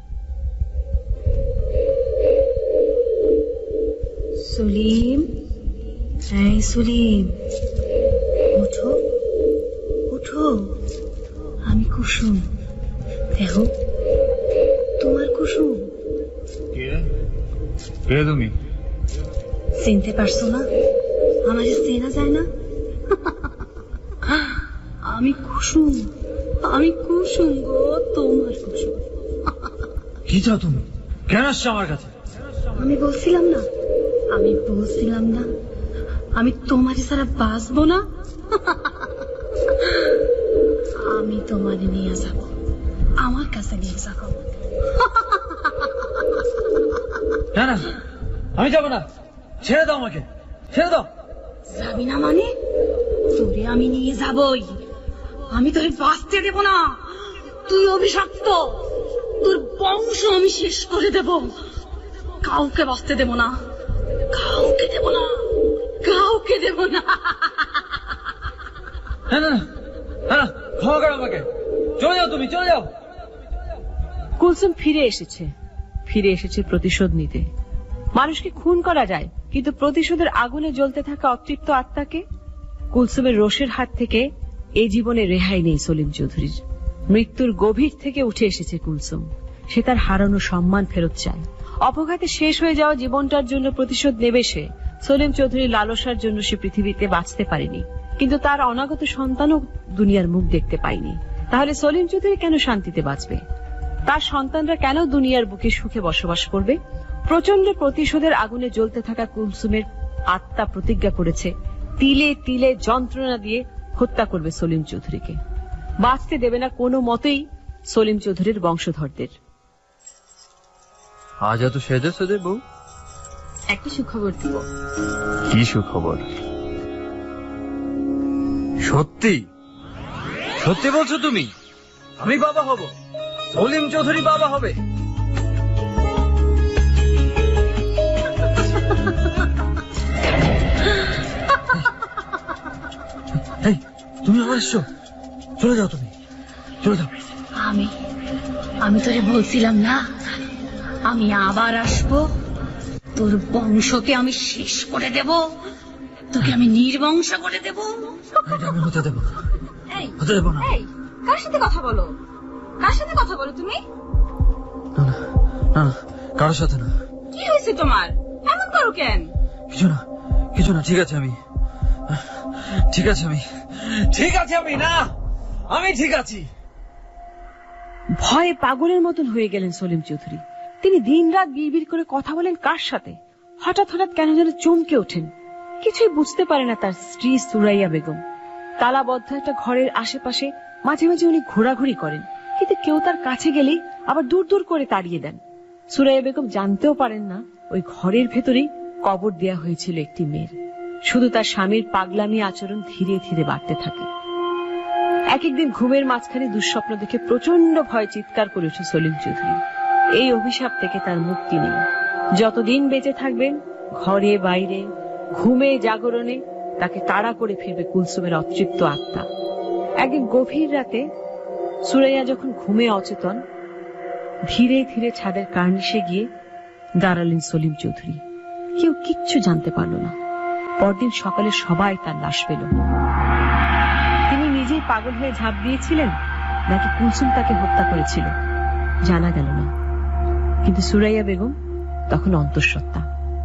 সলিম, এই সলিম, ওঠো ওঠো, আমি কুসুম। দেখো তোমার কুসুম। কে কে তুমি? চিনতে পারছো না? আমার চেনা যায় না? আমি কুসুম, আমি কুসুম গো, তোমার কুসুম। কি চাও তুমি? কেন আসছো আমার কাছে? আমি বলছিলাম না, আমি বলছিলাম না আমি তোমার ছাড়া বাঁচবো না। আমি তোমার নিয়ে যাব, আমার কাছে নিয়ে যাব। না না, আমি যাব না, ছেড়ে দাও আমাকে, ছেড়ে দাও। যাবি না মানে? তোরে আমি নিয়ে যাবই, আমি তোরে বাঁচতে দেব না। তুই অভিশপ্ত, তোর বংশ আমি শেষ করে দেব, কাউকে বাঁচতে দেব না, কাউকে দেব না, কাউকে দেব না। না না না, ক্ষমা করো আমাকে, চলে যাও তুমি, চলে যাও। কুলসুম ফিরে এসেছে, ফিরে এসেছে প্রতিশোধ নিতে। মানুষকে খুন করা যায়, কিন্তু প্রতিশোধের আগুনে জ্বলতে থাকা অতৃপ্ত আত্মাকে? কুলসুমের রোষের হাত থেকে এই জীবনে রেহাই নেই সলিম চৌধুরীর। মৃত্যুর গভীর থেকে উঠে এসেছে কুলসুম। সে তার হারানো সম্মান ফেরত চায়। অপঘাতে শেষ হয়ে যাওয়া জীবনটার জন্য প্রতিশোধ নেবে সে। সলিম চৌধুরীর লালসার জন্য সে পৃথিবীতে বাঁচতে পারেনি, কিন্তু তার অনাগত সন্তানও দুনিয়ার মুখ দেখতে পায়নি। তাহলে সলিম চৌধুরী কেন শান্তিতে বাঁচবে? তার সন্তানরা কেন দুনিয়ার বুকে সুখে বসবাস করবে? প্রচন্ড প্রতিশোধের আগুনে জ্বলতে থাকা কুলসুমের আত্মা প্রতিজ্ঞা করেছে তিলে তিলে যন্ত্রণা দিয়ে হত্যা করবে সলিম চৌধুরীকে। বাঁচতে দেবে না কোনো মতেই সলিম চৌধুরীর বংশধরদের। আজ এত সেজে সেজে বউ, একটা সুখবর দিব। কি সুখবর? সত্যি সত্যি বলছো তুমি? আমি বাবা হব, সলিম চৌধুরী বাবা হবে? এই, তুমি আবার এসছো, চলে যাও, তুমি চলে যাও। আমি আমি তোরে বলছিলাম না আমি আবার আসবো, তোর বংশকে আমি শেষ করে দেব, তোকে আমি নির্বংশ করে দেব। এটা আমি হতে দেবো না, এই, হতে দেবো না। এই, কার সাথে কথা বলো? কার সাথে কথা বলো তুমি? না না না না, কারোর সাথে না। কি হয়েছে তোমার? এমন করো কেন? কিছু না, কিছু না, ঠিক আছে আমি, ঠিক আছে আমি, ঠিক আছে আমি, না আমি ঠিক আছি। ভয়ে পাগলের মতন হয়ে গেলেন সলিম চৌধুরী। তিনি দিন রাত বিড়বিড় করে কথা বলেন কার সাথে? হঠাৎ হঠাৎ কেন যেন চমকে ওঠেন। কিছুই বুঝতে পারে না তার স্ত্রী সুরাইয়া বেগম। তালাবদ্ধ একটা ঘরের আশেপাশে মাঝে মাঝে উনি ঘোরাঘুরি করেন, কিন্তু কেউ তার কাছে গেলেই আবার দূর দূর করে তাড়িয়ে দেন। সুরাইয়া বেগম জানতেও পারেন না ওই ঘরের ভেতরেই কবর দেয়া হয়েছিল একটি মেয়ের। শুধু তার স্বামীর পাগলামি আচরণ ধীরে ধীরে বাড়তে থাকে। এক একদিন ঘুমের মাঝখানে দুঃস্বপ্ন দেখে প্রচন্ড ভয় চিৎকার করে উঠে সলিম চৌধুরী। এই অভিশাপ থেকে তার মুক্তি নেই। যতদিন বেঁচে থাকবেন, ঘরে বাইরে, ঘুমে জাগরণে তাকে তাড়া করে ফিরবে কুলসুমের অতৃপ্ত আত্মা। একদিন গভীর রাতে সুরাইয়া যখন ঘুমে অচেতন, ধীরে ধীরে ছাদের কার্নিশে গিয়ে দাঁড়ালেন সলিম চৌধুরী। কেউ কিচ্ছু জানতে পারল না। পরদিন সকালে সবাই তার লাশ পেল। তিনি নিজেই পাগল হয়ে ঝাঁপ দিয়েছিলেন নাকি কুলসুম তাকে হত্যা করেছিল জানা গেল না, কিন্তু সুরাইয়া বেগম তখন অন্তঃসত্ত্বা।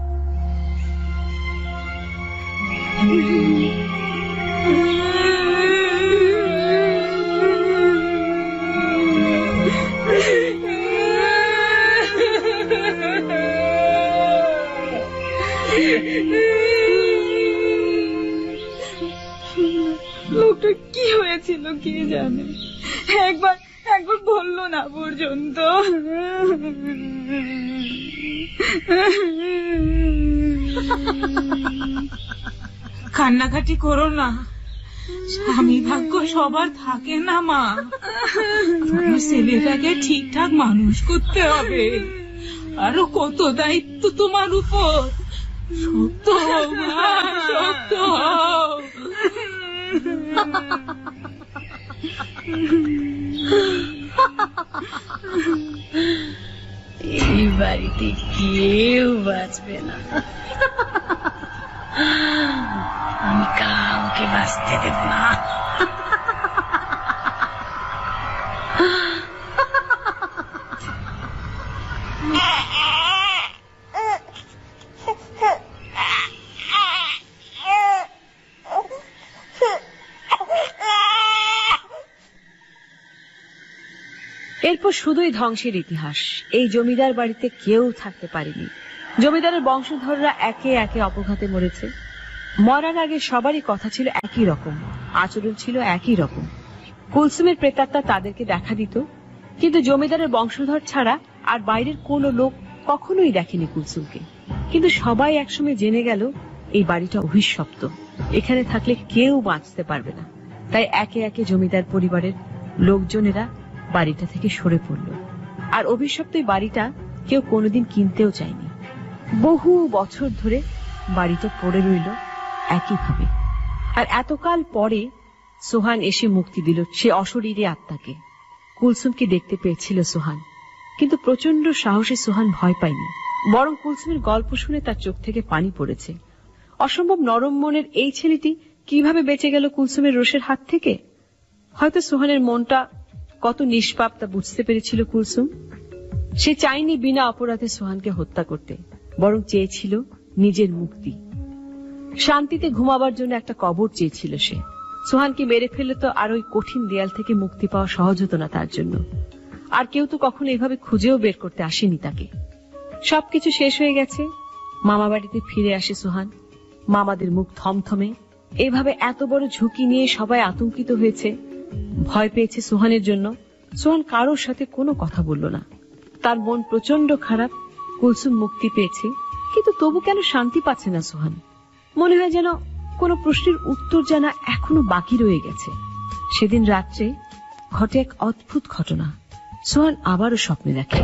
লোকটা কি হয়েছিল কে জানে, একবার একবার বললো না পর্যন্ত। কান্নাকাটি করো না, স্বামী ভাগ্য সবার থাকে না মা। তোমার ছেলেটাকে ঠিকঠাক মানুষ করতে হবে, আরো কত দায়িত্ব তোমার উপর। শক্ত হও মা, শক্ত হও। এই বাড়িতে কেউ বাঁচবে না, আমি কাউকে বাঁচতে দেব না। এরপর শুধুই ধ্বংসের ইতিহাস। এই জমিদার বাড়িতে কেউ থাকতে পারেনি। জমিদারের বংশধররা একে একে অপঘাতে মরেছে। মরার আগে সবারই কথা ছিল একই রকম, আচরণ ছিল একই রকম। কুলসুমের প্রেতাত্মা তাদেরকে দেখা দিত, কিন্তু জমিদারের বংশধর ছাড়া আর বাইরের কোনো লোক কখনোই দেখেনি কুলসুমকে। কিন্তু সবাই একসময় জেনে গেল এই বাড়িটা অভিশপ্ত, এখানে থাকলে কেউ বাঁচতে পারবে না। তাই একে একে জমিদার পরিবারের লোকজনেরা বাড়িটা থেকে সরে পড়ল। আর অভিশপ্ত এই বাড়িটা কেউ কোনোদিন কিনতেও চায়নি। বহু বছর ধরে বাড়িটা পড়ে রইল একইভাবে। আর এতকাল পরে সোহান এসে মুক্তি দিল সে অশরীরী আত্মাকে। কুলসুমকে দেখতে পেয়েছিল সোহান, কিন্তু প্রচন্ড সাহসে সোহান ভয় পায়নি, বরং কুলসুমের গল্প শুনে তার চোখ থেকে পানি পড়েছে। অসম্ভব নরম মনের এই ছেলেটি কিভাবে বেঁচে গেল কুলসুমের রোষের হাত থেকে? হয়তো সোহানের মনটা কত নিষ্পাপ তা বুঝতে পেরেছিল কুলসুম। সে চায়নি বিনা অপরাধে সোহানকে হত্যা করতে, বরং চেয়েছিল নিজের মুক্তি। শান্তিতে ঘুমাবার জন্য একটা কবর চেয়েছিল সে। সোহানকে মেরে ফেললে তো আর ওই কঠিন দেয়াল থেকে মুক্তি পাওয়া সহজ হতো না তার জন্য। আর কেউ তো কখনো এভাবে খুঁজেও বের করতে আসেনি তাকে। সবকিছু শেষ হয়ে গেছে। মামা বাড়িতে ফিরে আসে সোহান। মামাদের মুখ থমথমে। এভাবে এত বড় ঝুঁকি নিয়ে সবাই আতঙ্কিত হয়েছে, ভয় পেয়েছে সোহানের জন্য। সোহান কারোর সাথে কোনো কথা বলল না। তার মন প্রচন্ড খারাপ। কুলসুম মুক্তি পেয়েছে, কিন্তু তবু কেন শান্তি পাচ্ছে না সোহান? মনে হয় যেন কোনো প্রশ্নের উত্তর জানা এখনো বাকি রয়ে গেছে। সেদিন রাত্রে ঘটে এক অদ্ভুত ঘটনা। সোহান আবারও স্বপ্নে দেখে।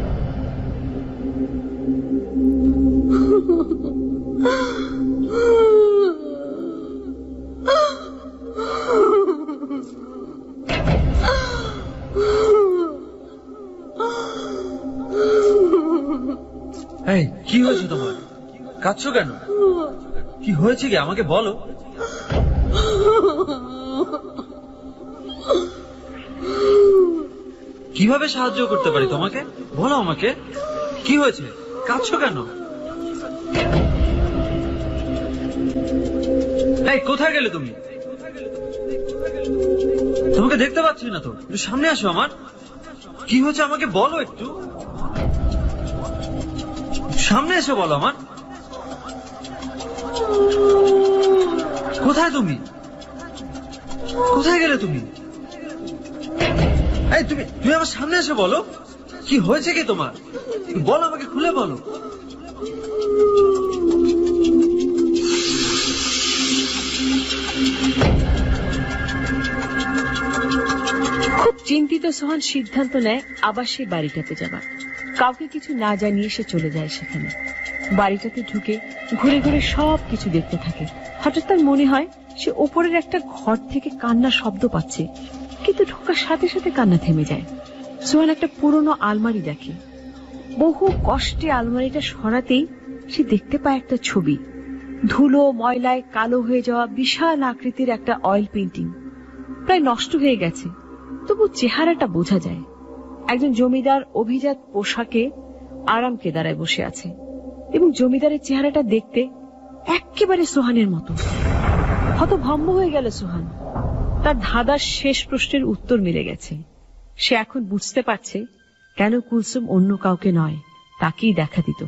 এই, কি হয়েছে তোমার? কাঁদছো কেন? কি হয়েছে কি আমাকে বলো। কিভাবে সাহায্য করতে পারি তোমাকে? বলো আমাকে, কি হয়েছে? কাঁদছো কেন? এই, কোথায় গেলে তুমি? তোমাকে দেখতে পাচ্ছি না তো, একটু সামনে আসো আমার। কি হয়েছে আমাকে বলো, একটু সামনে এসে বলো আমার। কোথায় তুমি? কোথায় গেলে তুমি? এই, তুমি তুমি আমার সামনে এসে বলো, কি হয়েছে কি তোমার? বলো আমাকে, খুলে বলো। খুব চিন্তিত সোহান সিদ্ধান্ত নেয় আবার সেই বাড়িটাতে যাবার। কাউকে কিছু না জানিয়ে সে চলে যায় সেখানে। বাড়িটাতে ঢুকে ঘুরে ঘুরে সব কিছু দেখতে থাকে। হঠাৎ তার মনে হয় সে ওপরের একটা ঘর থেকে কান্নার শব্দ পাচ্ছে, কিন্তু ঢোকার সাথে সাথে কান্না থেমে যায়। সোহান একটা পুরনো আলমারি দেখে। বহু কষ্টে আলমারিটা সরাতেই সে দেখতে পায় একটা ছবি। ধুলো ময়লায় কালো হয়ে যাওয়া বিশাল আকৃতির একটা অয়েল পেইন্টিং। প্রায় নষ্ট হয়ে গেছে, তবু চেহারাটা বোঝা যায়। একজন জমিদার অভিজাত পোশাকে আরাম কেদারায় বসে আছে, এবং জমিদারের চেহারাটা দেখতে একেবারে সোহানের মতো। হতভম্ব হয়ে গেল সোহান। তার ধাঁধার শেষ প্রশ্নের উত্তর মিলে গেছে। সে এখন বুঝতে পারছে কেন কুলসুম অন্য কাউকে নয়, তাকেই দেখা দিত।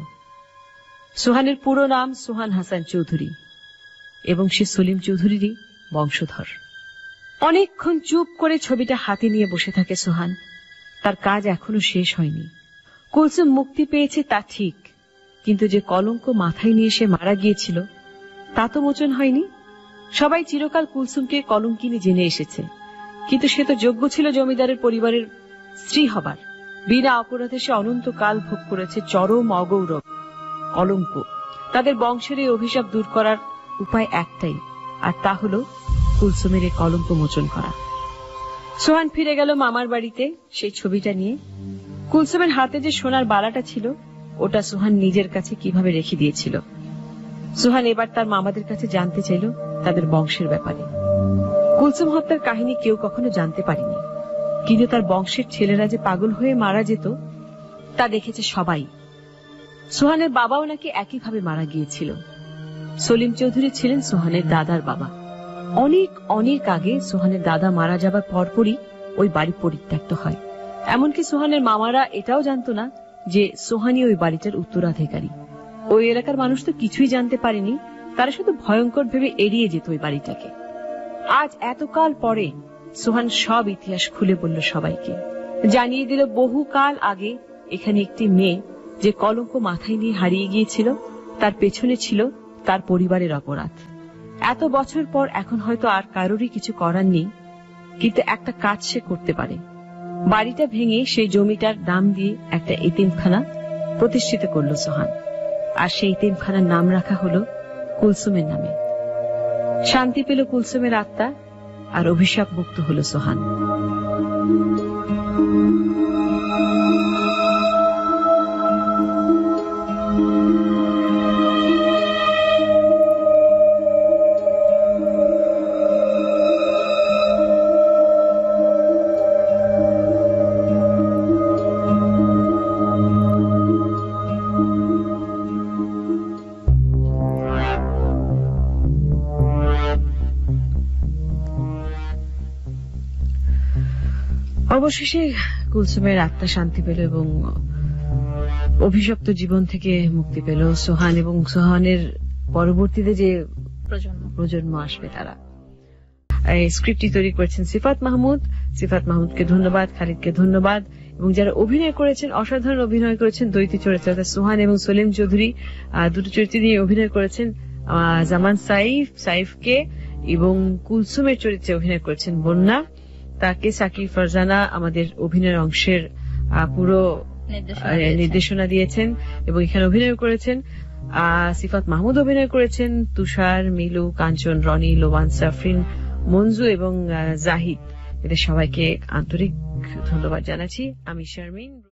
সোহানের পুরো নাম সোহান হাসান চৌধুরী, এবং সে সলিম চৌধুরীরই বংশধর। অনেকক্ষণ চুপ করে ছবিটা হাতে নিয়ে বসে থাকে সোহান। তার কাজ এখনো শেষ হয়নি। কুলসুম মুক্তি পেয়েছে তা ঠিক, কিন্তু যে কলঙ্ক মাথায় নিয়ে সে মারা গিয়েছিল তা তো মোচন হয়নি। সবাই চিরকাল কুলসুমকে কলঙ্কিনী জেনে এসেছে, কিন্তু সে তো যোগ্য ছিল জমিদারের পরিবারের স্ত্রী হবার। বিনা অপরাধে সে অনন্তকাল ভোগ করেছে চরম অগৌরব, কলঙ্ক। তাদের বংশের এই অভিশাপ দূর করার উপায় একটাই, আর তা হল কুলসুমের এই কলঙ্ক মোচন করা। সোহান ফিরে গেল মামার বাড়িতে সেই ছবিটা নিয়ে। কুলসুমের হাতে যে সোনার বালাটা ছিল ওটা সোহান নিজের কাছে কিভাবে রেখে দিয়েছিল। সোহান এবার তার মামাদের কাছে জানতে চাইল তাদের বংশের ব্যাপারে। কুলসুম হত্যার কাহিনী কেউ কখনো জানতে পারেনি, কিন্তু তার বংশের ছেলেরা যে পাগল হয়ে মারা যেত তা দেখেছে সবাই। সোহানের বাবাও নাকি একইভাবে মারা গিয়েছিল। সলিম চৌধুরী ছিলেন সোহানের দাদার বাবা। অনেক অনেক আগে সোহানের দাদা মারা যাবার পরপরই ওই বাড়ি পরিত্যক্ত হয়। এমনকি সোহানের মামারা এটাও জানতো না যে সোহানই ওই বাড়িটার উত্তরাধিকারী। ওই এলাকার মানুষ তো কিছুই জানতে পারেনি, তারা শুধু ভয়ঙ্কর ভেবে এড়িয়ে যেত ওই বাড়িটাকে। আজ এতকাল পরে সোহান সব ইতিহাস খুলে বলল সবাইকে, জানিয়ে দিল বহুকাল আগে এখানে একটি মেয়ে যে কলঙ্ক মাথায় নিয়ে হারিয়ে গিয়েছিল, তার পেছনে ছিল তার পরিবারের অপরাধ। এত বছর পর এখন হয়তো আর কারোরই কিছু করার নেই, কিন্তু একটা কাজ সে করতে পারে। বাড়িটা ভেঙে সেই জমিটার দাম দিয়ে একটা এতিমখানা প্রতিষ্ঠিত করলো সোহান, আর সেই এতিমখানার নাম রাখা হলো কুলসুমের নামে। শান্তি পেল কুলসুমের আত্মা, আর অভিশাপ মুক্ত হলো সোহান। অবশেষে কুলসুমের আত্মা শান্তি পেল এবং অভিশপ্ত জীবন থেকে মুক্তি পেল সোহান, এবং সোহানের পরবর্তীতে যে প্রজন্ম প্রজন্ম আসবে তারা। এই স্ক্রিপ্টটি তৈরি করেছেন সিফাত মাহমুদ। সিফাত মাহমুদকে ধন্যবাদ, খালিদকে ধন্যবাদ, এবং যারা অভিনয় করেছেন, অসাধারণ অভিনয় করেছেন দ্বৈতী চরিত্র অর্থাৎ সোহান এবং সলিম চৌধুরী দুটো চরিত্র নিয়ে অভিনয় করেছেন। জামান সাইফ সাইফকে এবং কুলসুমের চরিত্রে অভিনয় করেছেন বন্যা। তাকে সাকিব ফারজানা আমাদের অভিনয়ের অংশের পুরো নির্দেশনা দিয়েছেন এবং এখানে অভিনয় করেছেন। সিফাত মাহমুদ অভিনয় করেছেন, তুষার, মিলু, কাঞ্চন, রনি, লোবান, সাফরিন, মঞ্জু এবং জাহিদ। এদের সবাইকে আন্তরিক ধন্যবাদ জানাচ্ছি। আমি শারমিন।